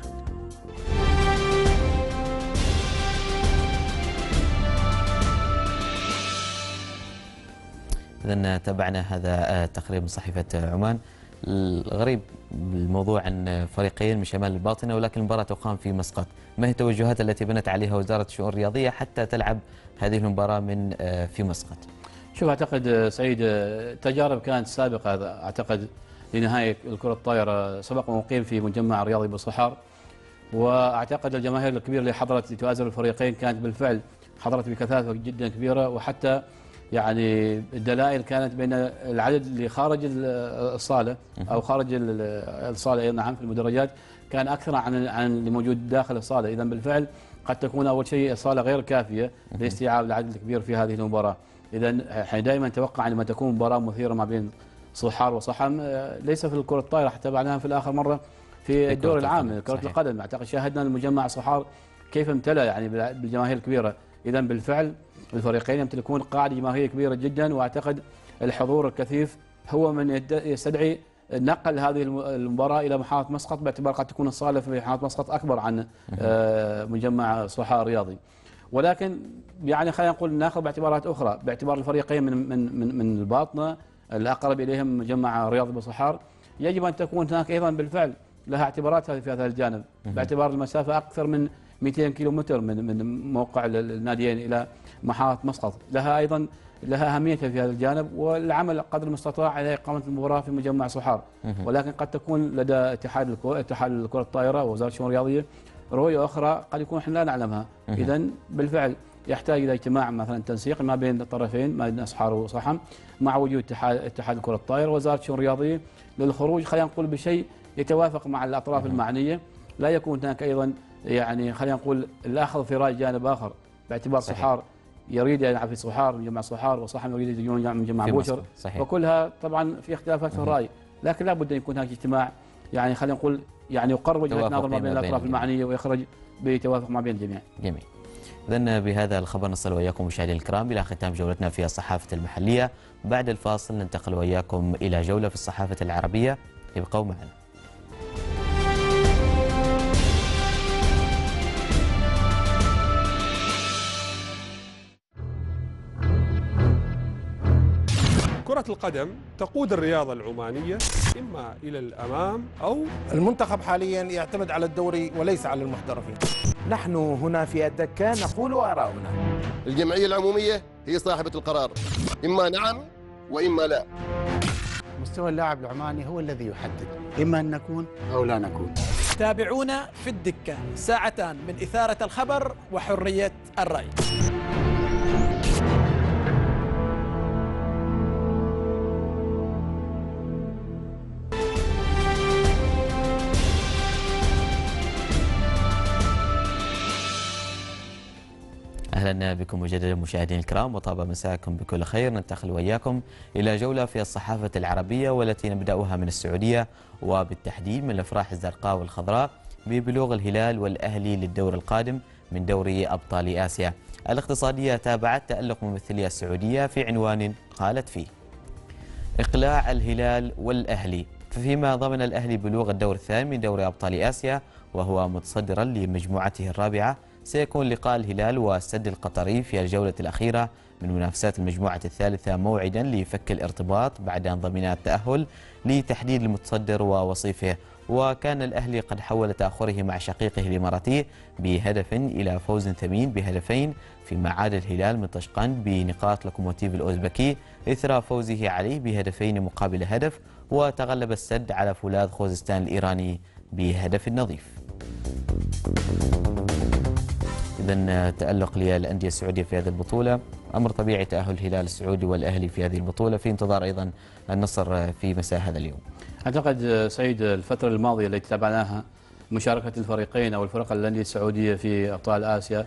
إذن تابعنا هذا التقرير من صحيفة عمان. الغريب الموضوع أن فريقين من شمال الباطنة ولكن المباراة تقام في مسقط. ما هي التوجهات التي بنت عليها وزارة الشؤون الرياضية حتى تلعب هذه المباراة من في مسقط؟ شوف، أعتقد سعيد تجارب كانت سابقة، أعتقد لنهاية الكرة الطائرة سبق ومقيم في مجمع رياضي بالصحار، وأعتقد الجماهير الكبيرة اللي حضرت لتؤازر الفريقين كانت بالفعل حضرت بكثافة جدا كبيرة، وحتى يعني الدلائل كانت بين العدد اللي خارج الصالة أو خارج الصالة نعم في المدرجات كان أكثر عن عن اللي موجود داخل الصالة. إذا بالفعل قد تكون أول شيء الصالة غير كافية لاستيعاب العدد الكبير في هذه المباراة. إذا احنا دائما نتوقع عندما تكون مباراة مثيرة ما بين صحار وصحم، ليس في الكرة الطائرة، حتى بعدها في الآخر مرة في الدور العام كرة القدم أعتقد شاهدنا المجمع صحار كيف امتلأ يعني بالجماهير الكبيرة. إذا بالفعل الفريقين يمتلكون قاعدة جماهيرية كبيرة جدا، وأعتقد الحضور الكثيف هو من يستدعي نقل هذه المباراة إلى محافظة مسقط، باعتبار قد تكون الصالة في محافظة مسقط أكبر عن مجمع صحار الرياضي. ولكن يعني خلينا نقول ناخذ باعتبارات أخرى، باعتبار الفريقين من من من من الباطنة الأقرب إليهم مجمع رياضي بالصحار، يجب أن تكون هناك أيضا بالفعل لها اعتبارات في هذا الجانب، باعتبار المسافة أكثر من مئتين كيلومتر من من موقع الناديين إلى محافظة مسقط، لها أيضا لها أهميتها في هذا الجانب، والعمل قدر المستطاع على إقامة المباراة في مجمع صحار. ولكن قد تكون لدى اتحاد الكرة اتحاد الكرة الطائرة ووزارة الشؤون الرياضية رؤية أخرى قد يكون احنا لا نعلمها. إذا بالفعل يحتاج إلى اجتماع مثلا تنسيق ما بين الطرفين ما بين صحار وصحم مع وجود اتحاد اتحاد الكرة الطائرة ووزارة الشؤون الرياضية للخروج خلينا نقول بشيء يتوافق مع الأطراف المعنية، لا يكون هناك أيضا يعني خلينا نقول الأخذ في رأي جانب آخر، باعتبار صحيح. صحار يريد يلعب في صحار مجمع صحار وصحم يريد يلعب مجمع بوشر، وكلها طبعا في اختلافات في الرأي، لكن لابد أن يكون هناك اجتماع يعني خلينا نقول يعني يقرب وجهة نظر ما بين الأطراف المعنية ويخرج بتوافق ما بين الجميع. جميل. إذن بهذا الخبر نصل وإياكم مشاهدينا الكرام إلى ختام جولتنا في الصحافة المحلية. بعد الفاصل ننتقل وإياكم إلى جولة في الصحافة العربية، ابقوا معنا. كرة القدم تقود الرياضة العمانية إما إلى الأمام أو المنتخب حاليا يعتمد على الدوري وليس على المحترفين. نحن هنا في الدكة نقول آراءنا. الجمعية العمومية هي صاحبة القرار، إما نعم وإما لا. مستوى اللاعب العماني هو الذي يحدد إما أن نكون أو لا نكون. تابعونا في الدكة، ساعتان من إثارة الخبر وحرية الرأي. أهلا بكم مجددا مشاهدينا الكرام، وطاب مساءكم بكل خير. ننتقل وإياكم إلى جولة في الصحافة العربية، والتي نبدأها من السعودية، وبالتحديد من الأفراح الزرقاء والخضراء ببلوغ الهلال والأهلي للدور القادم من دوري أبطال آسيا. الاقتصادية تابعت تألق ممثلية السعودية في عنوان قالت فيه: إقلاع الهلال والأهلي. ففيما ضمن الأهلي بلوغ الدور الثاني من دوري أبطال آسيا وهو متصدرا لمجموعته الرابعة، سيكون لقاء الهلال والسد القطري في الجولة الأخيرة من منافسات المجموعة الثالثة موعدا لفك الارتباط بعد أن ضمن التأهل لتحديد المتصدر ووصيفه. وكان الأهلي قد حول تأخره مع شقيقه الإماراتي بهدف إلى فوز ثمين بهدفين، فيما عاد الهلال من طشقند بنقاط لوكوموتيف الأوزبكي إثر فوزه عليه بهدفين مقابل هدف، وتغلب السد على فولاذ خوزستان الإيراني بهدف نظيف. إذن تألق للأندية السعودية في هذه البطولة، أمر طبيعي تأهل الهلال السعودي والأهلي في هذه البطولة، في انتظار أيضا النصر في مساء هذا اليوم. أعتقد سعيد الفترة الماضية التي تابعناها مشاركة الفريقين أو الفرق الأندية السعودية في أبطال آسيا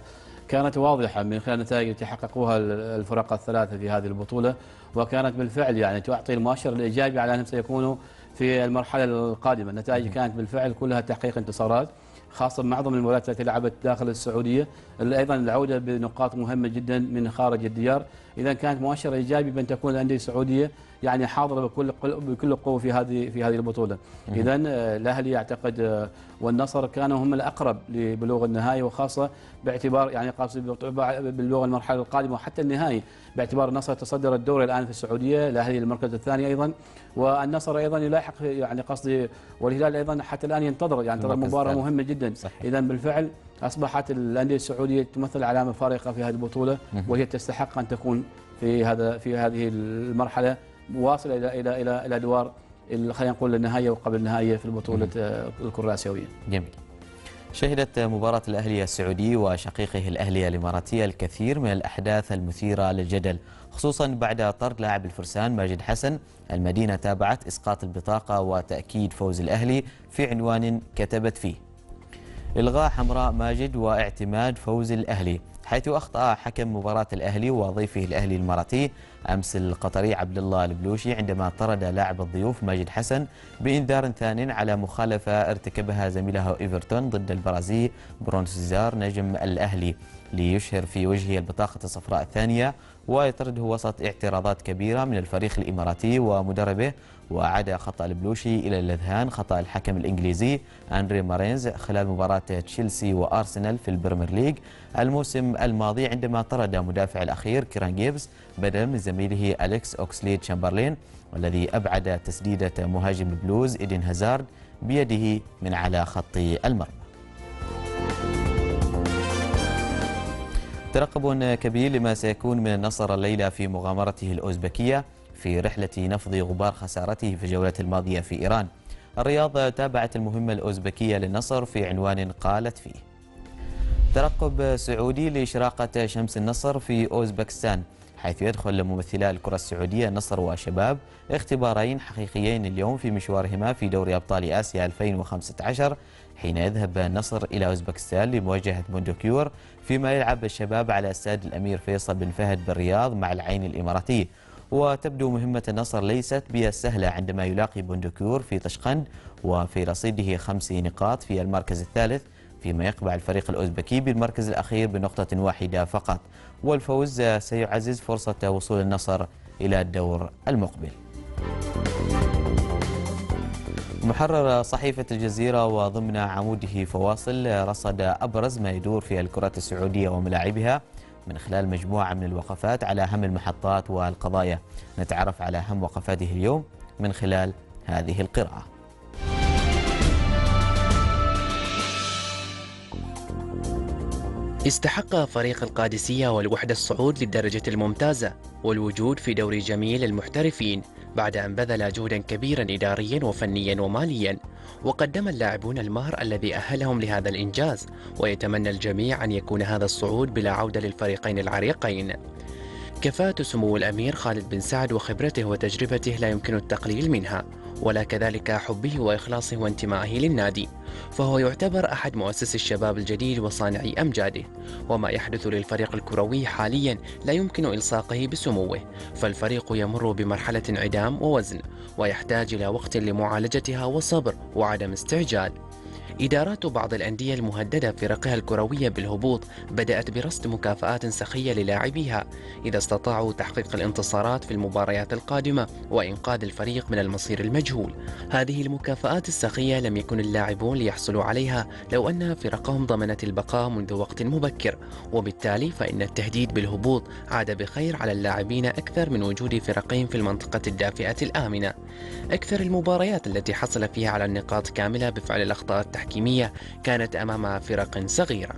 كانت واضحة من خلال النتائج التي حققوها الفرق الثلاثة في هذه البطولة، وكانت بالفعل يعني تعطي المؤشر الإيجابي على أنهم سيكونوا في المرحلة القادمة. النتائج كانت بالفعل كلها تحقيق انتصارات، خاصة معظم المباريات التي لعبت داخل السعودية، أيضا العودة بنقاط مهمة جدا من خارج الديار. إذا كانت مؤشر إيجابي بأن تكون الأندية السعودية يعني حاضرة بكل بكل قوة في هذه في هذه البطولة. إذا الأهلي أعتقد والنصر كانوا هم الأقرب لبلوغ النهائي، وخاصة باعتبار يعني بلوغ المرحلة القادمة وحتى النهائي، باعتبار النصر يتصدر الدوري الآن في السعودية، الأهلي المركز الثاني أيضا، والنصر أيضا يلاحق يعني قصدي، والهلال أيضا حتى الآن ينتظر يعني ينتظر مباراة مهمة جدا. إذا بالفعل أصبحت الأندية السعودية تمثل علامة فارقة في هذه البطولة، وهي تستحق أن تكون في هذا في هذه المرحلة واصلة إلى إلى إلى إلى أدوار خلينا نقول النهائية وقبل النهائية في البطولة الكرة الآسيوية. جميل. شهدت مباراة الأهلي السعودي وشقيقه الأهلي الإماراتي الكثير من الأحداث المثيرة للجدل، خصوصا بعد طرد لاعب الفرسان ماجد حسن. المدينة تابعت إسقاط البطاقة وتأكيد فوز الأهلي في عنوان كتبت فيه: إلغاء حمراء ماجد واعتماد فوز الأهلي، حيث أخطأ حكم مباراة الأهلي وضيفه الأهلي الإماراتي أمس القطري عبد الله البلوشي عندما طرد لاعب الضيوف ماجد حسن بإنذار ثان على مخالفة ارتكبها زميله إيفرتون ضد البرازيلي برونو سيزار نجم الأهلي ليشهر في وجهه البطاقة الصفراء الثانية، ويطرده وسط اعتراضات كبيرة من الفريق الإماراتي ومدربه. وعاد خطأ البلوشي إلى الأذهان خطأ الحكم الإنجليزي أندري مارينز خلال مباراة تشيلسي وأرسنال في البريمير ليج الموسم الماضي، عندما طرد مدافع الأخير كيران جيبز بدلا من زميله أليكس أوكسليد شامبرلين، والذي أبعد تسديدة مهاجم البلوز إيدن هازارد بيده من على خط المرمى. ترقب كبير لما سيكون من النصر الليلة في مغامرته الأوزبكية في رحلة نفض غبار خسارته في الجولة الماضية في إيران. الرياض تابعت المهمة الأوزبكية للنصر في عنوان قالت فيه: ترقب سعودي لإشراقة شمس النصر في أوزبكستان، حيث يدخل ممثلا الكرة السعودية النصر وشباب اختبارين حقيقيين اليوم في مشوارهما في دوري أبطال آسيا ألفين وخمسة عشر، حين يذهب النصر إلى أوزبكستان لمواجهة بوندوكيور، فيما يلعب الشباب على استاد الأمير فيصل بن فهد بالرياض مع العين الإماراتي. وتبدو مهمة النصر ليست بالسهلة عندما يلاقي بوندوكيور في طشقند وفي رصيده خمس نقاط في المركز الثالث، فيما يقبع الفريق الأوزبكي بالمركز الأخير بنقطة واحدة فقط، والفوز سيعزز فرصة وصول النصر إلى الدور المقبل. محرر صحيفة الجزيرة وضمن عموده فواصل رصد أبرز ما يدور في الكرة السعودية وملاعبها من خلال مجموعة من الوقفات على أهم المحطات والقضايا. نتعرف على أهم وقفاته اليوم من خلال هذه القراءة. استحق فريق القادسية والوحدة الصعود للدرجة الممتازة والوجود في دوري جميل المحترفين بعد أن بذل جهدا كبيرا إداريا وفنيا وماليا، وقدم اللاعبون المهر الذي أهلهم لهذا الإنجاز، ويتمنى الجميع أن يكون هذا الصعود بلا عودة للفريقين العريقين. كفاءة سمو الأمير خالد بن سعد وخبرته وتجربته لا يمكن التقليل منها، ولا كذلك حبه وإخلاصه وانتمائه للنادي، فهو يعتبر أحد مؤسسي الشباب الجديد وصانعي أمجاده. وما يحدث للفريق الكروي حاليا لا يمكن إلصاقه بسموه، فالفريق يمر بمرحلة انعدام ووزن، ويحتاج إلى وقت لمعالجتها وصبر وعدم استعجال. إدارات بعض الأندية المهددة فرقها الكروية بالهبوط بدأت برصد مكافآت سخية للاعبيها إذا استطاعوا تحقيق الانتصارات في المباريات القادمة وإنقاذ الفريق من المصير المجهول. هذه المكافآت السخية لم يكن اللاعبون ليحصلوا عليها لو أن فرقهم ضمنت البقاء منذ وقت مبكر، وبالتالي فإن التهديد بالهبوط عاد بخير على اللاعبين أكثر من وجود فرقين في المنطقة الدافئة الآمنة. أكثر المباريات التي حصل فيها على النقاط كاملة بفعل الأخطاء التحكيمية كانت أمام فرق صغيرة.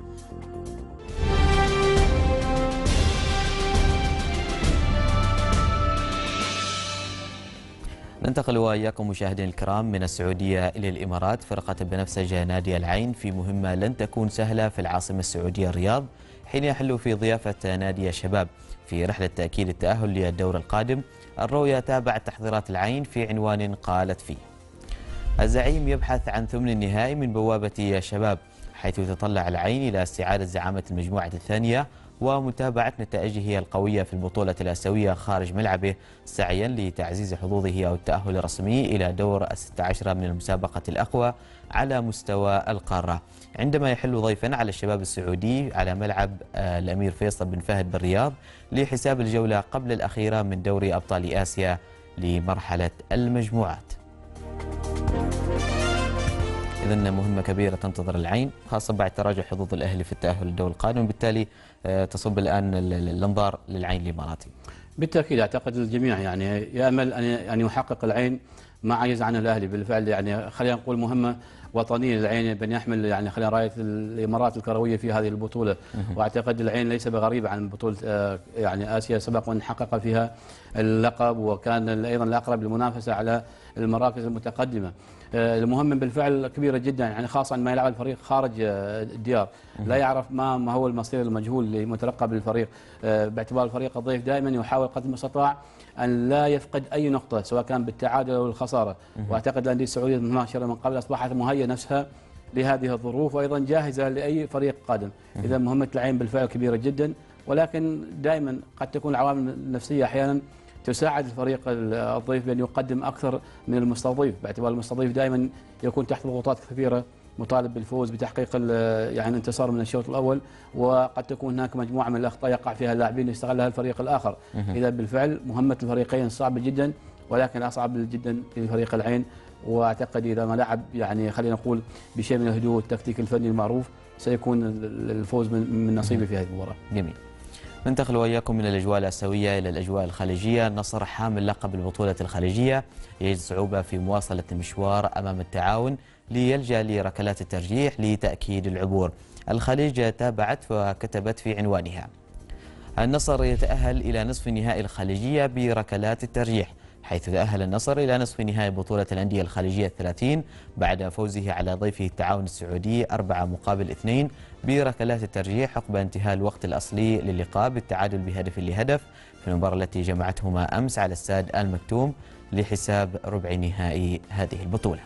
ننتقل وإياكم مشاهدينا الكرام من السعودية إلى الإمارات. فرقة بنفسجة نادي العين في مهمة لن تكون سهلة في العاصمة السعودية الرياض، حين يحل في ضيافة نادي الشباب في رحلة تأكيد التأهل للدور القادم. الرؤية تابعت تحضيرات العين في عنوان قالت فيه: الزعيم يبحث عن ثمن النهائي من بوابة الشباب، حيث تطلع العين إلى استعادة زعامة المجموعة الثانية ومتابعة نتائجه القوية في البطولة الآسيوية خارج ملعبه، سعيا لتعزيز حظوظه أو التأهل الرسمي إلى دور الست عشرة من المسابقة الأقوى على مستوى القارة، عندما يحل ضيفا على الشباب السعودي على ملعب الأمير فيصل بن فهد بالرياض لحساب الجولة قبل الأخيرة من دوري أبطال آسيا لمرحلة المجموعات. إذن مهمة كبيرة تنتظر العين، خاصة بعد تراجع حظوظ الأهلي في التأهل للدور القادم، وبالتالي تصب الآن الأنظار للعين الإماراتي. بالتأكيد أعتقد الجميع يعني يأمل أن يحقق العين ما عجز عنه الأهلي. بالفعل يعني خلينا نقول مهمة وطنية للعين بأن يحمل يعني خلينا راية الإمارات الكروية في هذه البطولة، وأعتقد العين ليس بغريبة عن بطولة يعني آسيا، سبق وأن حقق فيها اللقب وكان أيضا الأقرب للمنافسة على المراكز المتقدمة. المهم بالفعل كبيرة جدا، يعني خاصة عندما يلعب الفريق خارج الديار لا يعرف ما ما هو المصير المجهول المترقب للفريق، باعتبار الفريق الضيف دائما يحاول قدر المستطاع أن لا يفقد أي نقطة سواء كان بالتعادل أو الخسارة. وأعتقد الأندية السعودية المناشرة من قبل أصبحت مهيئة نفسها لهذه الظروف وأيضا جاهزة لأي فريق قادم. إذا مهمة العين بالفعل كبيرة جدا، ولكن دائما قد تكون العوامل النفسية أحيانا تساعد الفريق الضيف بأن يقدم أكثر من المستضيف، باعتبار المستضيف دائما يكون تحت ضغوطات كثيرة، مطالب بالفوز بتحقيق يعني الانتصار من الشوط الأول، وقد تكون هناك مجموعة من الأخطاء يقع فيها اللاعبين يستغلها الفريق الآخر. إذا بالفعل مهمة الفريقين صعبة جدا، ولكن أصعب جدا لفريق العين، وأعتقد إذا ما لعب يعني خلينا نقول بشيء من الهدوء والتكتيك الفني المعروف سيكون الفوز من نصيبه في هذه المباراة. جميل. ننتقل وإياكم من الأجواء الآسيوية إلى الأجواء الخليجية. النصر حامل لقب البطولة الخليجية يجد صعوبة في مواصلة المشوار أمام التعاون ليلجأ لركلات الترجيح لتأكيد العبور. الخليج تابعت وكتبت في عنوانها: النصر يتأهل إلى نصف نهائي الخليجية بركلات الترجيح، حيث تأهل النصر إلى نصف نهائي بطولة الأندية الخليجية الثلاثين بعد فوزه على ضيفه التعاون السعودي أربعة مقابل اثنين بركلات الترجيح عقب انتهاء الوقت الأصلي للقاء بالتعادل بهدف لهدف في المباراة التي جمعتهما أمس على استاد آل مكتوم لحساب ربع نهائي هذه البطولة.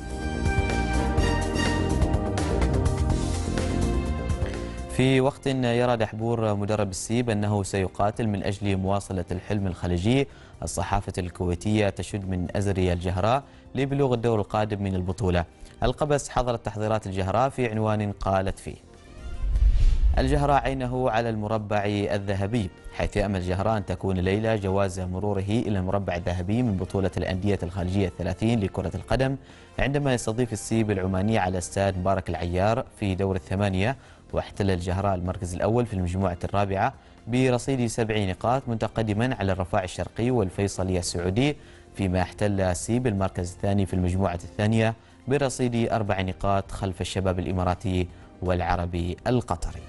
في وقت يرى دحبور مدرب السيب أنه سيقاتل من أجل مواصلة الحلم الخليجي، الصحافة الكويتية تشد من أزري الجهراء لبلوغ الدور القادم من البطولة. القبس حضرت تحضيرات الجهراء في عنوان قالت فيه: الجهراء عينه على المربع الذهبي، حيث يأمل الجهراء أن تكون الليلة جواز مروره إلى المربع الذهبي من بطولة الأندية الخليجية الثلاثين لكرة القدم، عندما يستضيف السيب العماني على استاد مبارك العيار في دور الثمانية. واحتل الجهراء المركز الأول في المجموعة الرابعة برصيد سبع نقاط، متقدما على الرفاع الشرقي والفيصلي السعودي، فيما احتل السيب المركز الثاني في المجموعة الثانية برصيد أربع نقاط خلف الشباب الإماراتي والعربي القطري.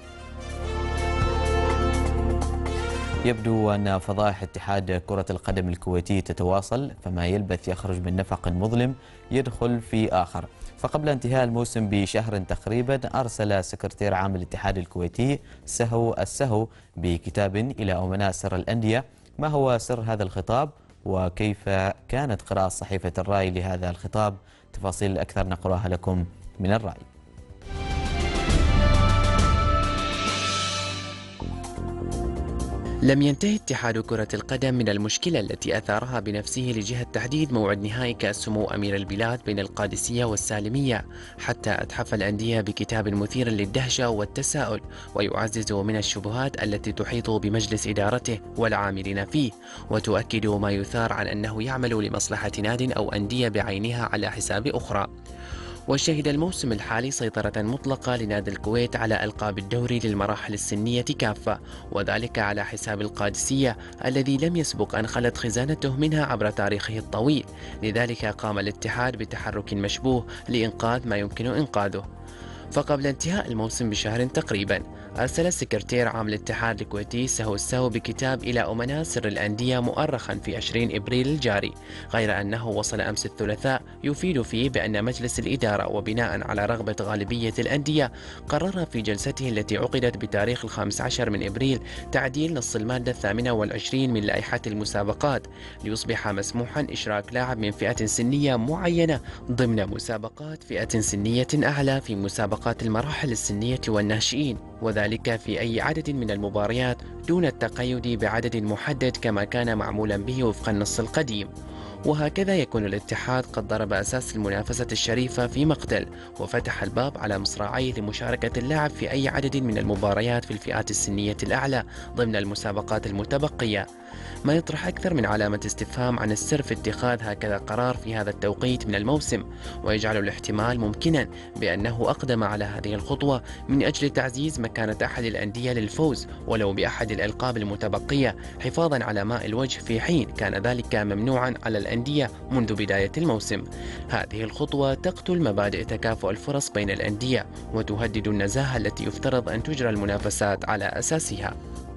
يبدو أن فضائح اتحاد كرة القدم الكويتي تتواصل، فما يلبث يخرج من نفق مظلم يدخل في آخر. فقبل انتهاء الموسم بشهر تقريبا أرسل سكرتير عام الاتحاد الكويتي سهو السهو بكتاب إلى أمناء سر الأندية. ما هو سر هذا الخطاب وكيف كانت قراءة صحيفة الرأي لهذا الخطاب؟ تفاصيل أكثر نقراها لكم من الرأي. لم ينتهي اتحاد كرة القدم من المشكلة التي أثارها بنفسه لجهة تحديد موعد نهائي كأس سمو أمير البلاد بين القادسية والسالمية، حتى أتحف الأندية بكتاب مثير للدهشة والتساؤل ويعزز من الشبهات التي تحيط بمجلس إدارته والعاملين فيه، وتؤكد ما يثار عن أنه يعمل لمصلحة ناد أو أندية بعينها على حساب أخرى. وشهد الموسم الحالي سيطرة مطلقة لنادي الكويت على ألقاب الدوري للمراحل السنية كافة، وذلك على حساب القادسية الذي لم يسبق أن خلت خزانته منها عبر تاريخه الطويل. لذلك قام الاتحاد بتحرك مشبوه لإنقاذ ما يمكن إنقاذه. فقبل انتهاء الموسم بشهر تقريبا أرسل السكرتير عام الاتحاد الكويتي سهو السهو بكتاب إلى أمناء سر الأندية مؤرخا في عشرين إبريل الجاري، غير أنه وصل أمس الثلاثاء يفيد فيه بأن مجلس الإدارة وبناء على رغبة غالبية الأندية قرر في جلسته التي عقدت بتاريخ الخامس عشر من إبريل تعديل نص المادة الثامنة والعشرين من لائحة المسابقات ليصبح مسموحا إشراك لاعب من فئة سنية معينة ضمن مسابقات فئة سنية أعلى في مسابقة مسابقات المراحل السنية والناشئين، وذلك في أي عدد من المباريات دون التقيد بعدد محدد كما كان معمولا به وفق النص القديم. وهكذا يكون الاتحاد قد ضرب أساس المنافسة الشريفة في مقتل، وفتح الباب على مصراعيه لمشاركة اللاعب في أي عدد من المباريات في الفئات السنية الأعلى ضمن المسابقات المتبقية، ما يطرح أكثر من علامة استفهام عن السر في اتخاذ هكذا قرار في هذا التوقيت من الموسم، ويجعل الاحتمال ممكنا بأنه أقدم على هذه الخطوة من أجل تعزيز مكانة أحد الأندية للفوز ولو بأحد الألقاب المتبقية حفاظا على ماء الوجه، في حين كان ذلك ممنوعا على الأندية منذ بداية الموسم. هذه الخطوة تقتل مبادئ تكافؤ الفرص بين الأندية وتهدد النزاهة التي يفترض أن تجرى المنافسات على أساسها.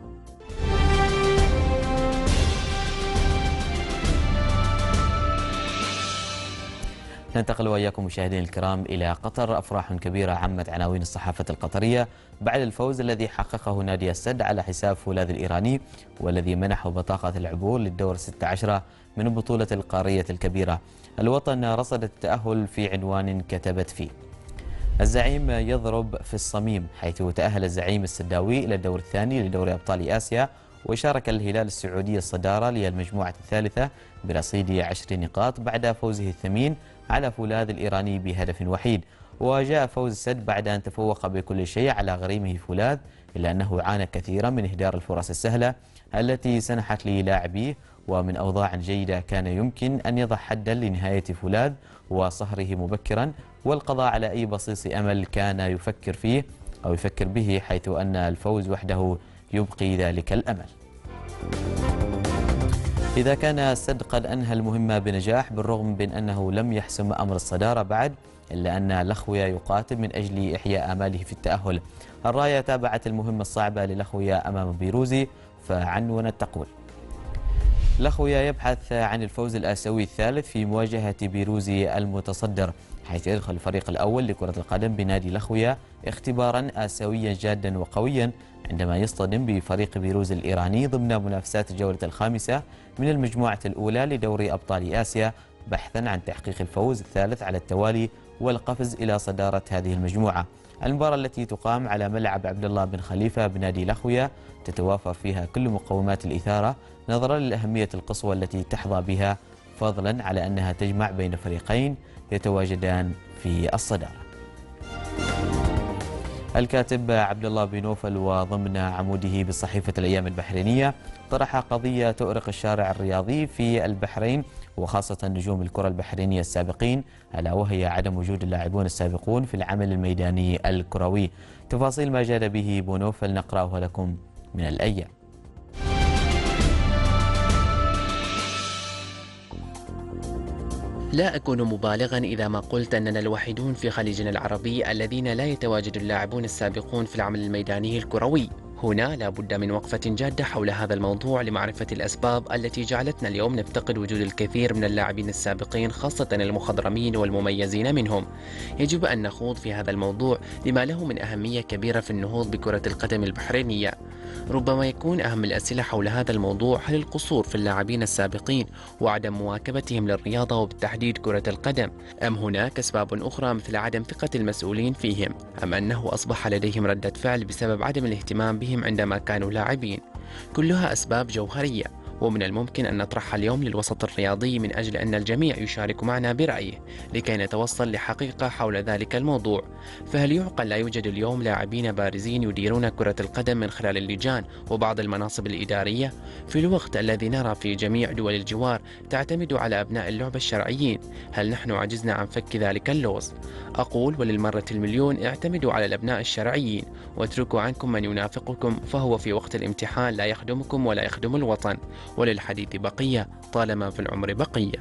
ننتقل وإياكم مشاهدينا الكرام إلى قطر. أفراح كبيرة عمت عناوين الصحافة القطرية بعد الفوز الذي حققه نادي السد على حساب فولاذ الإيراني، والذي منحه بطاقة العبور للدور الستة عشر من البطولة القارية الكبيرة. الوطن رصد التأهل في عنوان كتبت فيه: الزعيم يضرب في الصميم، حيث تأهل الزعيم السداوي إلى الدور الثاني لدوري أبطال آسيا، وشارك الهلال السعودي الصدارة للمجموعة الثالثة برصيد عشر نقاط بعد فوزه الثمين على فولاذ الإيراني بهدف وحيد. وجاء فوز السد بعد أن تفوق بكل شيء على غريمه فولاذ، إلا أنه عانى كثيرا من إهدار الفرص السهلة التي سنحت للاعبيه، ومن أوضاع جيدة كان يمكن أن يضع حدا لنهاية فولاذ وصهره مبكرا والقضاء على أي بصيص أمل كان يفكر فيه أو يفكر به، حيث أن الفوز وحده يبقي ذلك الأمل. إذا كان السد قد أنهى المهمة بنجاح بالرغم من أنه لم يحسم أمر الصدارة بعد، إلا أن لخوية يقاتل من أجل إحياء آماله في التأهل. الراية تابعت المهمة الصعبة للخوية أمام بيروزي، فعنونت تقول: لخوية يبحث عن الفوز الآسيوي الثالث في مواجهة بيروزي المتصدر، حيث يدخل الفريق الأول لكرة القدم بنادي لخوية اختبارا آسيويا جادا وقويا عندما يصطدم بفريق بيروز الإيراني ضمن منافسات الجولة الخامسة من المجموعة الأولى لدوري أبطال آسيا، بحثا عن تحقيق الفوز الثالث على التوالي والقفز إلى صدارة هذه المجموعة. المباراة التي تقام على ملعب عبد الله بن خليفة بنادي لخوية تتوافر فيها كل مقومات الإثارة نظرا للأهمية القصوى التي تحظى بها، فضلا على أنها تجمع بين فريقين يتواجدان في الصدارة. الكاتب عبد الله بن نوفل وضمن عموده بصحيفة الأيام البحرينية طرح قضية تؤرق الشارع الرياضي في البحرين وخاصة نجوم الكرة البحرينية السابقين، ألا وهي عدم وجود اللاعبون السابقون في العمل الميداني الكروي. تفاصيل ما جاد به بو نوفل نقرأه لكم من الأيام. لا أكون مبالغا إذا ما قلت أننا الوحيدون في خليجنا العربي الذين لا يتواجد اللاعبون السابقون في العمل الميداني الكروي. هنا لا بد من وقفة جادة حول هذا الموضوع لمعرفة الأسباب التي جعلتنا اليوم نفتقد وجود الكثير من اللاعبين السابقين، خاصة المخضرمين والمميزين منهم. يجب أن نخوض في هذا الموضوع لما له من أهمية كبيرة في النهوض بكرة القدم البحرينية. ربما يكون أهم الأسئلة حول هذا الموضوع هل القصور في اللاعبين السابقين وعدم مواكبتهم للرياضة وبالتحديد كرة القدم، أم هناك أسباب أخرى مثل عدم ثقة المسؤولين فيهم، أم أنه أصبح لديهم ردة فعل بسبب عدم الاهتمام بهم عندما كانوا لاعبين؟ كلها أسباب جوهرية، ومن الممكن أن نطرحها اليوم للوسط الرياضي من أجل أن الجميع يشارك معنا برأيه لكي نتوصل لحقيقة حول ذلك الموضوع. فهل يعقل لا يوجد اليوم لاعبين بارزين يديرون كرة القدم من خلال اللجان وبعض المناصب الإدارية، في الوقت الذي نرى في جميع دول الجوار تعتمد على أبناء اللعبة الشرعيين؟ هل نحن عجزنا عن فك ذلك اللغز؟ أقول وللمرة المليون: اعتمدوا على الأبناء الشرعيين واتركوا عنكم من ينافقكم، فهو في وقت الامتحان لا يخدمكم ولا يخدم الوطن. وللحديث بقية طالما في العمر بقية.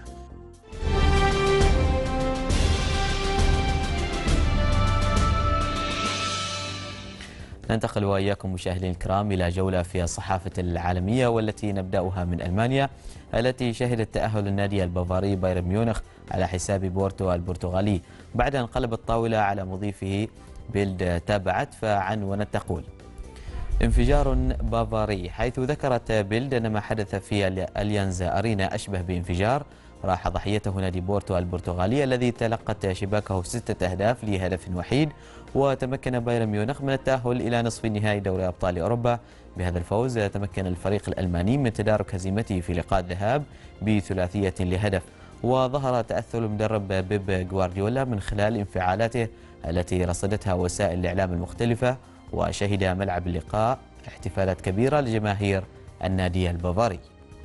ننتقل وإياكم مشاهدينا الكرام إلى جولة في الصحافة العالمية، والتي نبدأها من ألمانيا، التي شهدت تأهل النادي البافاري بايرن ميونخ على حساب بورتو البرتغالي بعد أن قلب الطاولة على مضيفه بيلد. تابعت فعنونت تقول: انفجار بافاري، حيث ذكرت بيلد أن ما حدث في اليانز أرينا أشبه بانفجار راح ضحيته نادي بورتو البرتغالي الذي تلقت شباكه ستة أهداف لهدف وحيد. وتمكن بايرن ميونخ من التأهل إلى نصف النهائي دوري أبطال أوروبا. بهذا الفوز تمكن الفريق الألماني من تدارك هزيمته في لقاء الذهاب بثلاثية لهدف. وظهر تأثر المدرب بيب غوارديولا من خلال انفعالاته التي رصدتها وسائل الإعلام المختلفة، وشهد ملعب اللقاء احتفالات كبيرة لجماهير النادي البافاري.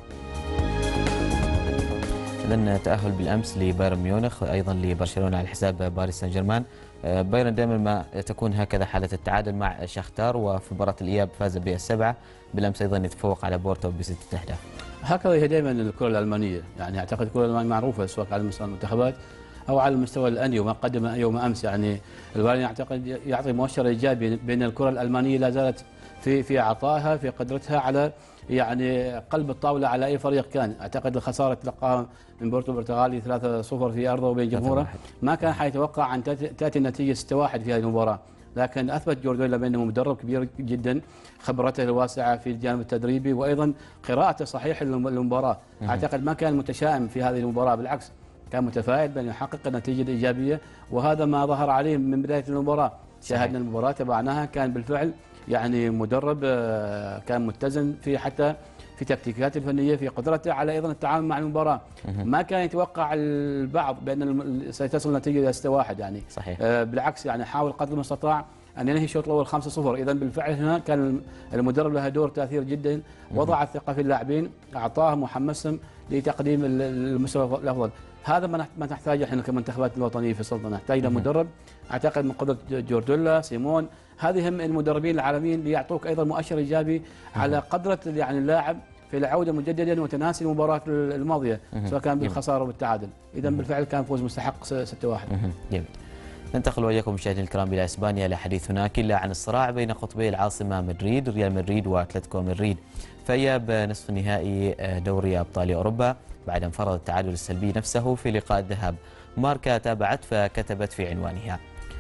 إذن تأهل بالأمس لبايرن ميونخ، أيضا لبرشلونة على حساب باريس سان جيرمان. بايرن دائما ما تكون هكذا حالة التعادل مع شختار، وفي مباراة الإياب فاز بالسبعة. بالأمس أيضا يتفوق على بورتو بستة أهداف. هكذا هي دائما الكرة الألمانية، يعني أعتقد الكرة الألمانية معروفة سواء على مستوى المنتخبات أو على مستوى الأندية، وما قدم يوم أمس يعني البايرن أعتقد يعطي مؤشر إيجابي بأن الكرة الألمانية لا زالت في في عطائها، في قدرتها على يعني قلب الطاولة على أي فريق كان. أعتقد الخسارة تلقاها من بورتو البرتغالي ثلاثة صفر في أرضه وبين جمهوره، ما كان حيتوقع أن تأتي النتيجة ستة واحد في هذه المباراة، لكن أثبت جوارديولا بأنه مدرب كبير جدا، خبرته الواسعة في الجانب التدريبي وأيضا قراءته صحيح للمباراة. أعتقد ما كان متشائم في هذه المباراة، بالعكس كان متفائل بأن يحقق النتيجة الإيجابية، وهذا ما ظهر عليه من بداية المباراة. شاهدنا المباراة تبعناها، كان بالفعل يعني مدرب كان متزن في حتى في تكتيكاته الفنيه، في قدرته على ايضا التعامل مع المباراه. ما كان يتوقع البعض بان سيتصل النتيجه الى ستة واحد يعني. صحيح. آه بالعكس يعني حاول قدر المستطاع ان ينهي الشوط الاول خمسة صفر. اذا بالفعل هنا كان المدرب له دور تاثير جدا، وضع الثقه في اللاعبين، اعطاهم وحمسهم لتقديم المستوى الافضل. هذا ما نحتاجه احنا كمنتخبات الوطنيه في السلطنه، نحتاج الى مدرب اعتقد من قدره جوارديولا، سيمون، هذه هم المدربين العالميين ليعطوك ايضا مؤشر ايجابي على قدره يعني اللاعب في العوده مجددا وتناسي المباراه الماضيه سواء كان بالخساره والتعادل. اذا بالفعل كان فوز مستحق ستة واحد. جميل. ننتقل وإياكم مشاهدينا الكرام إلى إسبانيا لحديث هناك إلا عن الصراع بين قطبي العاصمة مدريد، ريال مدريد وأتلتيكو مدريد، في إياب نصف نهائي دوري أبطال أوروبا بعد أن فرض التعادل السلبي نفسه في لقاء الذهاب. ماركا تابعت فكتبت في عنوانها: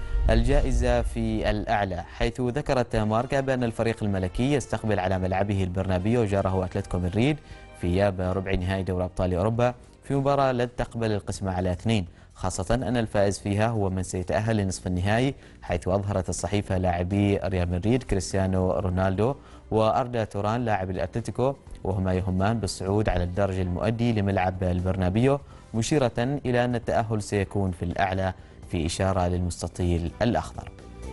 الجائزة في الأعلى، حيث ذكرت ماركا بأن الفريق الملكي يستقبل على ملعبه البرنابيو جاره أتلتيكو مدريد في إياب ربع نهائي دوري أبطال أوروبا، في مباراة لن تقبل القسمة على اثنين، خاصة أن الفائز فيها هو من سيتأهل لنصف النهائي، حيث أظهرت الصحيفة لاعبي ريال مدريد كريستيانو رونالدو وأردا توران لاعب الأتلتيكو، وهما يهمان بالصعود على الدرج المؤدي لملعب البرنابيو، مشيرة إلى أن التأهل سيكون في الأعلى، في إشارة للمستطيل الأخضر.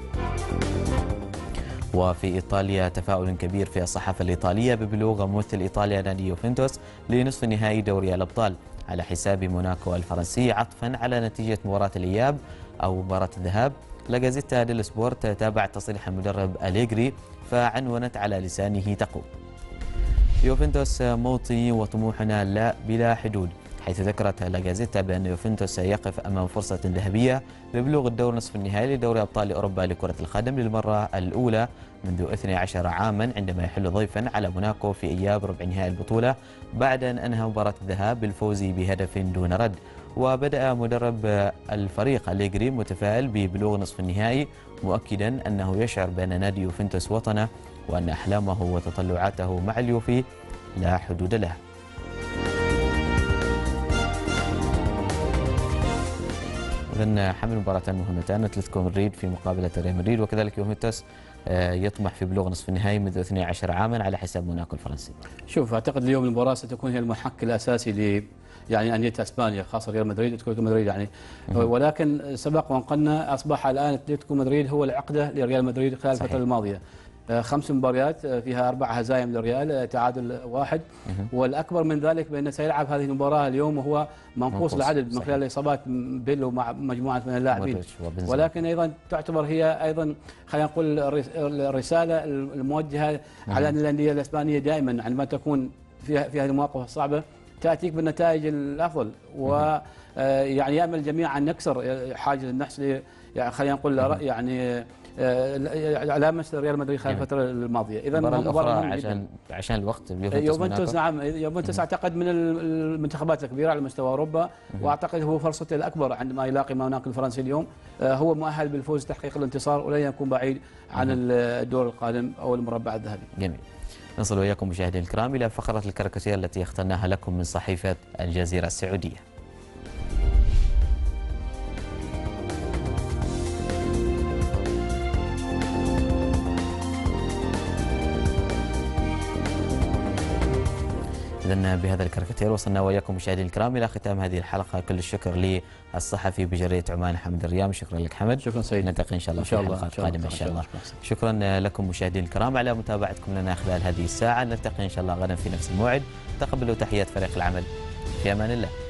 وفي إيطاليا تفاؤل كبير في الصحافة الإيطالية ببلوغ ممثل إيطاليا نادي يوفنتوس لنصف نهائي دوري الأبطال على حساب موناكو الفرنسي، عطفا على نتيجة مباراة الإياب أو مباراة الذهاب. لا جازيتا ديل سبورت تابعت تصريح المدرب أليغري فعنونت على لسانه تقول: يوفنتوس موطي وطموحنا لا بلا حدود، حيث ذكرت لا جازيتا بأن يوفنتوس سيقف أمام فرصة ذهبية ببلوغ الدور نصف النهائي لدوري أبطال أوروبا لكرة القدم للمرة الأولى منذ اثني عشر عاما، عندما يحل ضيفا على موناكو في إياب ربع نهائي البطولة بعد أن أنهى مباراة الذهاب بالفوز بهدف دون رد. وبدأ مدرب الفريق أليغري متفائل ببلوغ نصف النهائي، مؤكدا أنه يشعر بأن نادي يوفنتوس وطنه، وأن أحلامه وتطلعاته مع اليوفي لا حدود لها. إذن حمل مباراتان مهمتان، أتلتيكو مدريد في مقابلة ريال مدريد، وكذلك يوفنتوس يطمح في بلوغ نصف النهائي منذ اثني عشر عاما على حساب موناكو الفرنسي. شوف أعتقد اليوم المباراة ستكون هي المحك الأساسي ل يعني أندية إسبانيا، خاصة ريال مدريد وأتلتيكو مدريد يعني، ولكن سبق وأن قلنا أصبح الآن أتلتيكو مدريد هو العقدة لريال مدريد خلال الفترة الماضية. خمس مباريات فيها أربع هزائم للريال، تعادل واحد، والأكبر من ذلك بأنه سيلعب هذه المباراة اليوم وهو منقوص العدد من خلال إصابات بيلو مع مجموعة من اللاعبين، ولكن أيضا تعتبر هي أيضا خلينا نقول الرسالة الموجهة على أن الأندية الإسبانية دائما عندما تكون في في هذه المواقف الصعبة تأتيك بالنتائج الأفضل، ويعني يأمل الجميع أن نكسر حاجز النحس، يعني خلينا نقول يعني علامة ريال مدريد خلال الفترة الماضية. إذا مباراة عشان عشان الوقت يوفنتوس، نعم يوفنتوس أعتقد من المنتخبات الكبيرة على مستوى أوروبا، وأعتقد هو فرصته الأكبر عندما يلاقي موناكو الفرنسي اليوم، هو مؤهل بالفوز تحقيق الانتصار ولن يكون بعيد عن الدور القادم أو المربع الذهبي. جميل. نصل وإياكم مشاهدينا الكرام إلى فقرة الكاريكاتير التي اخترناها لكم من صحيفة الجزيرة السعودية. إذن بهذا الكاريكاتير وصلنا وإياكم مشاهدينا الكرام إلى ختام هذه الحلقة. كل الشكر للصحفي بجريدة عمان حمد الريام. شكرا لك حمد. شكرا سيد. نلتقي إن شاء الله في الحلقات القادمة إن شاء الله. شكرا لكم مشاهدينا الكرام على متابعتكم لنا خلال هذه الساعة. نلتقي إن شاء الله غدا في نفس الموعد. تقبلوا تحيات فريق العمل. في أمان الله.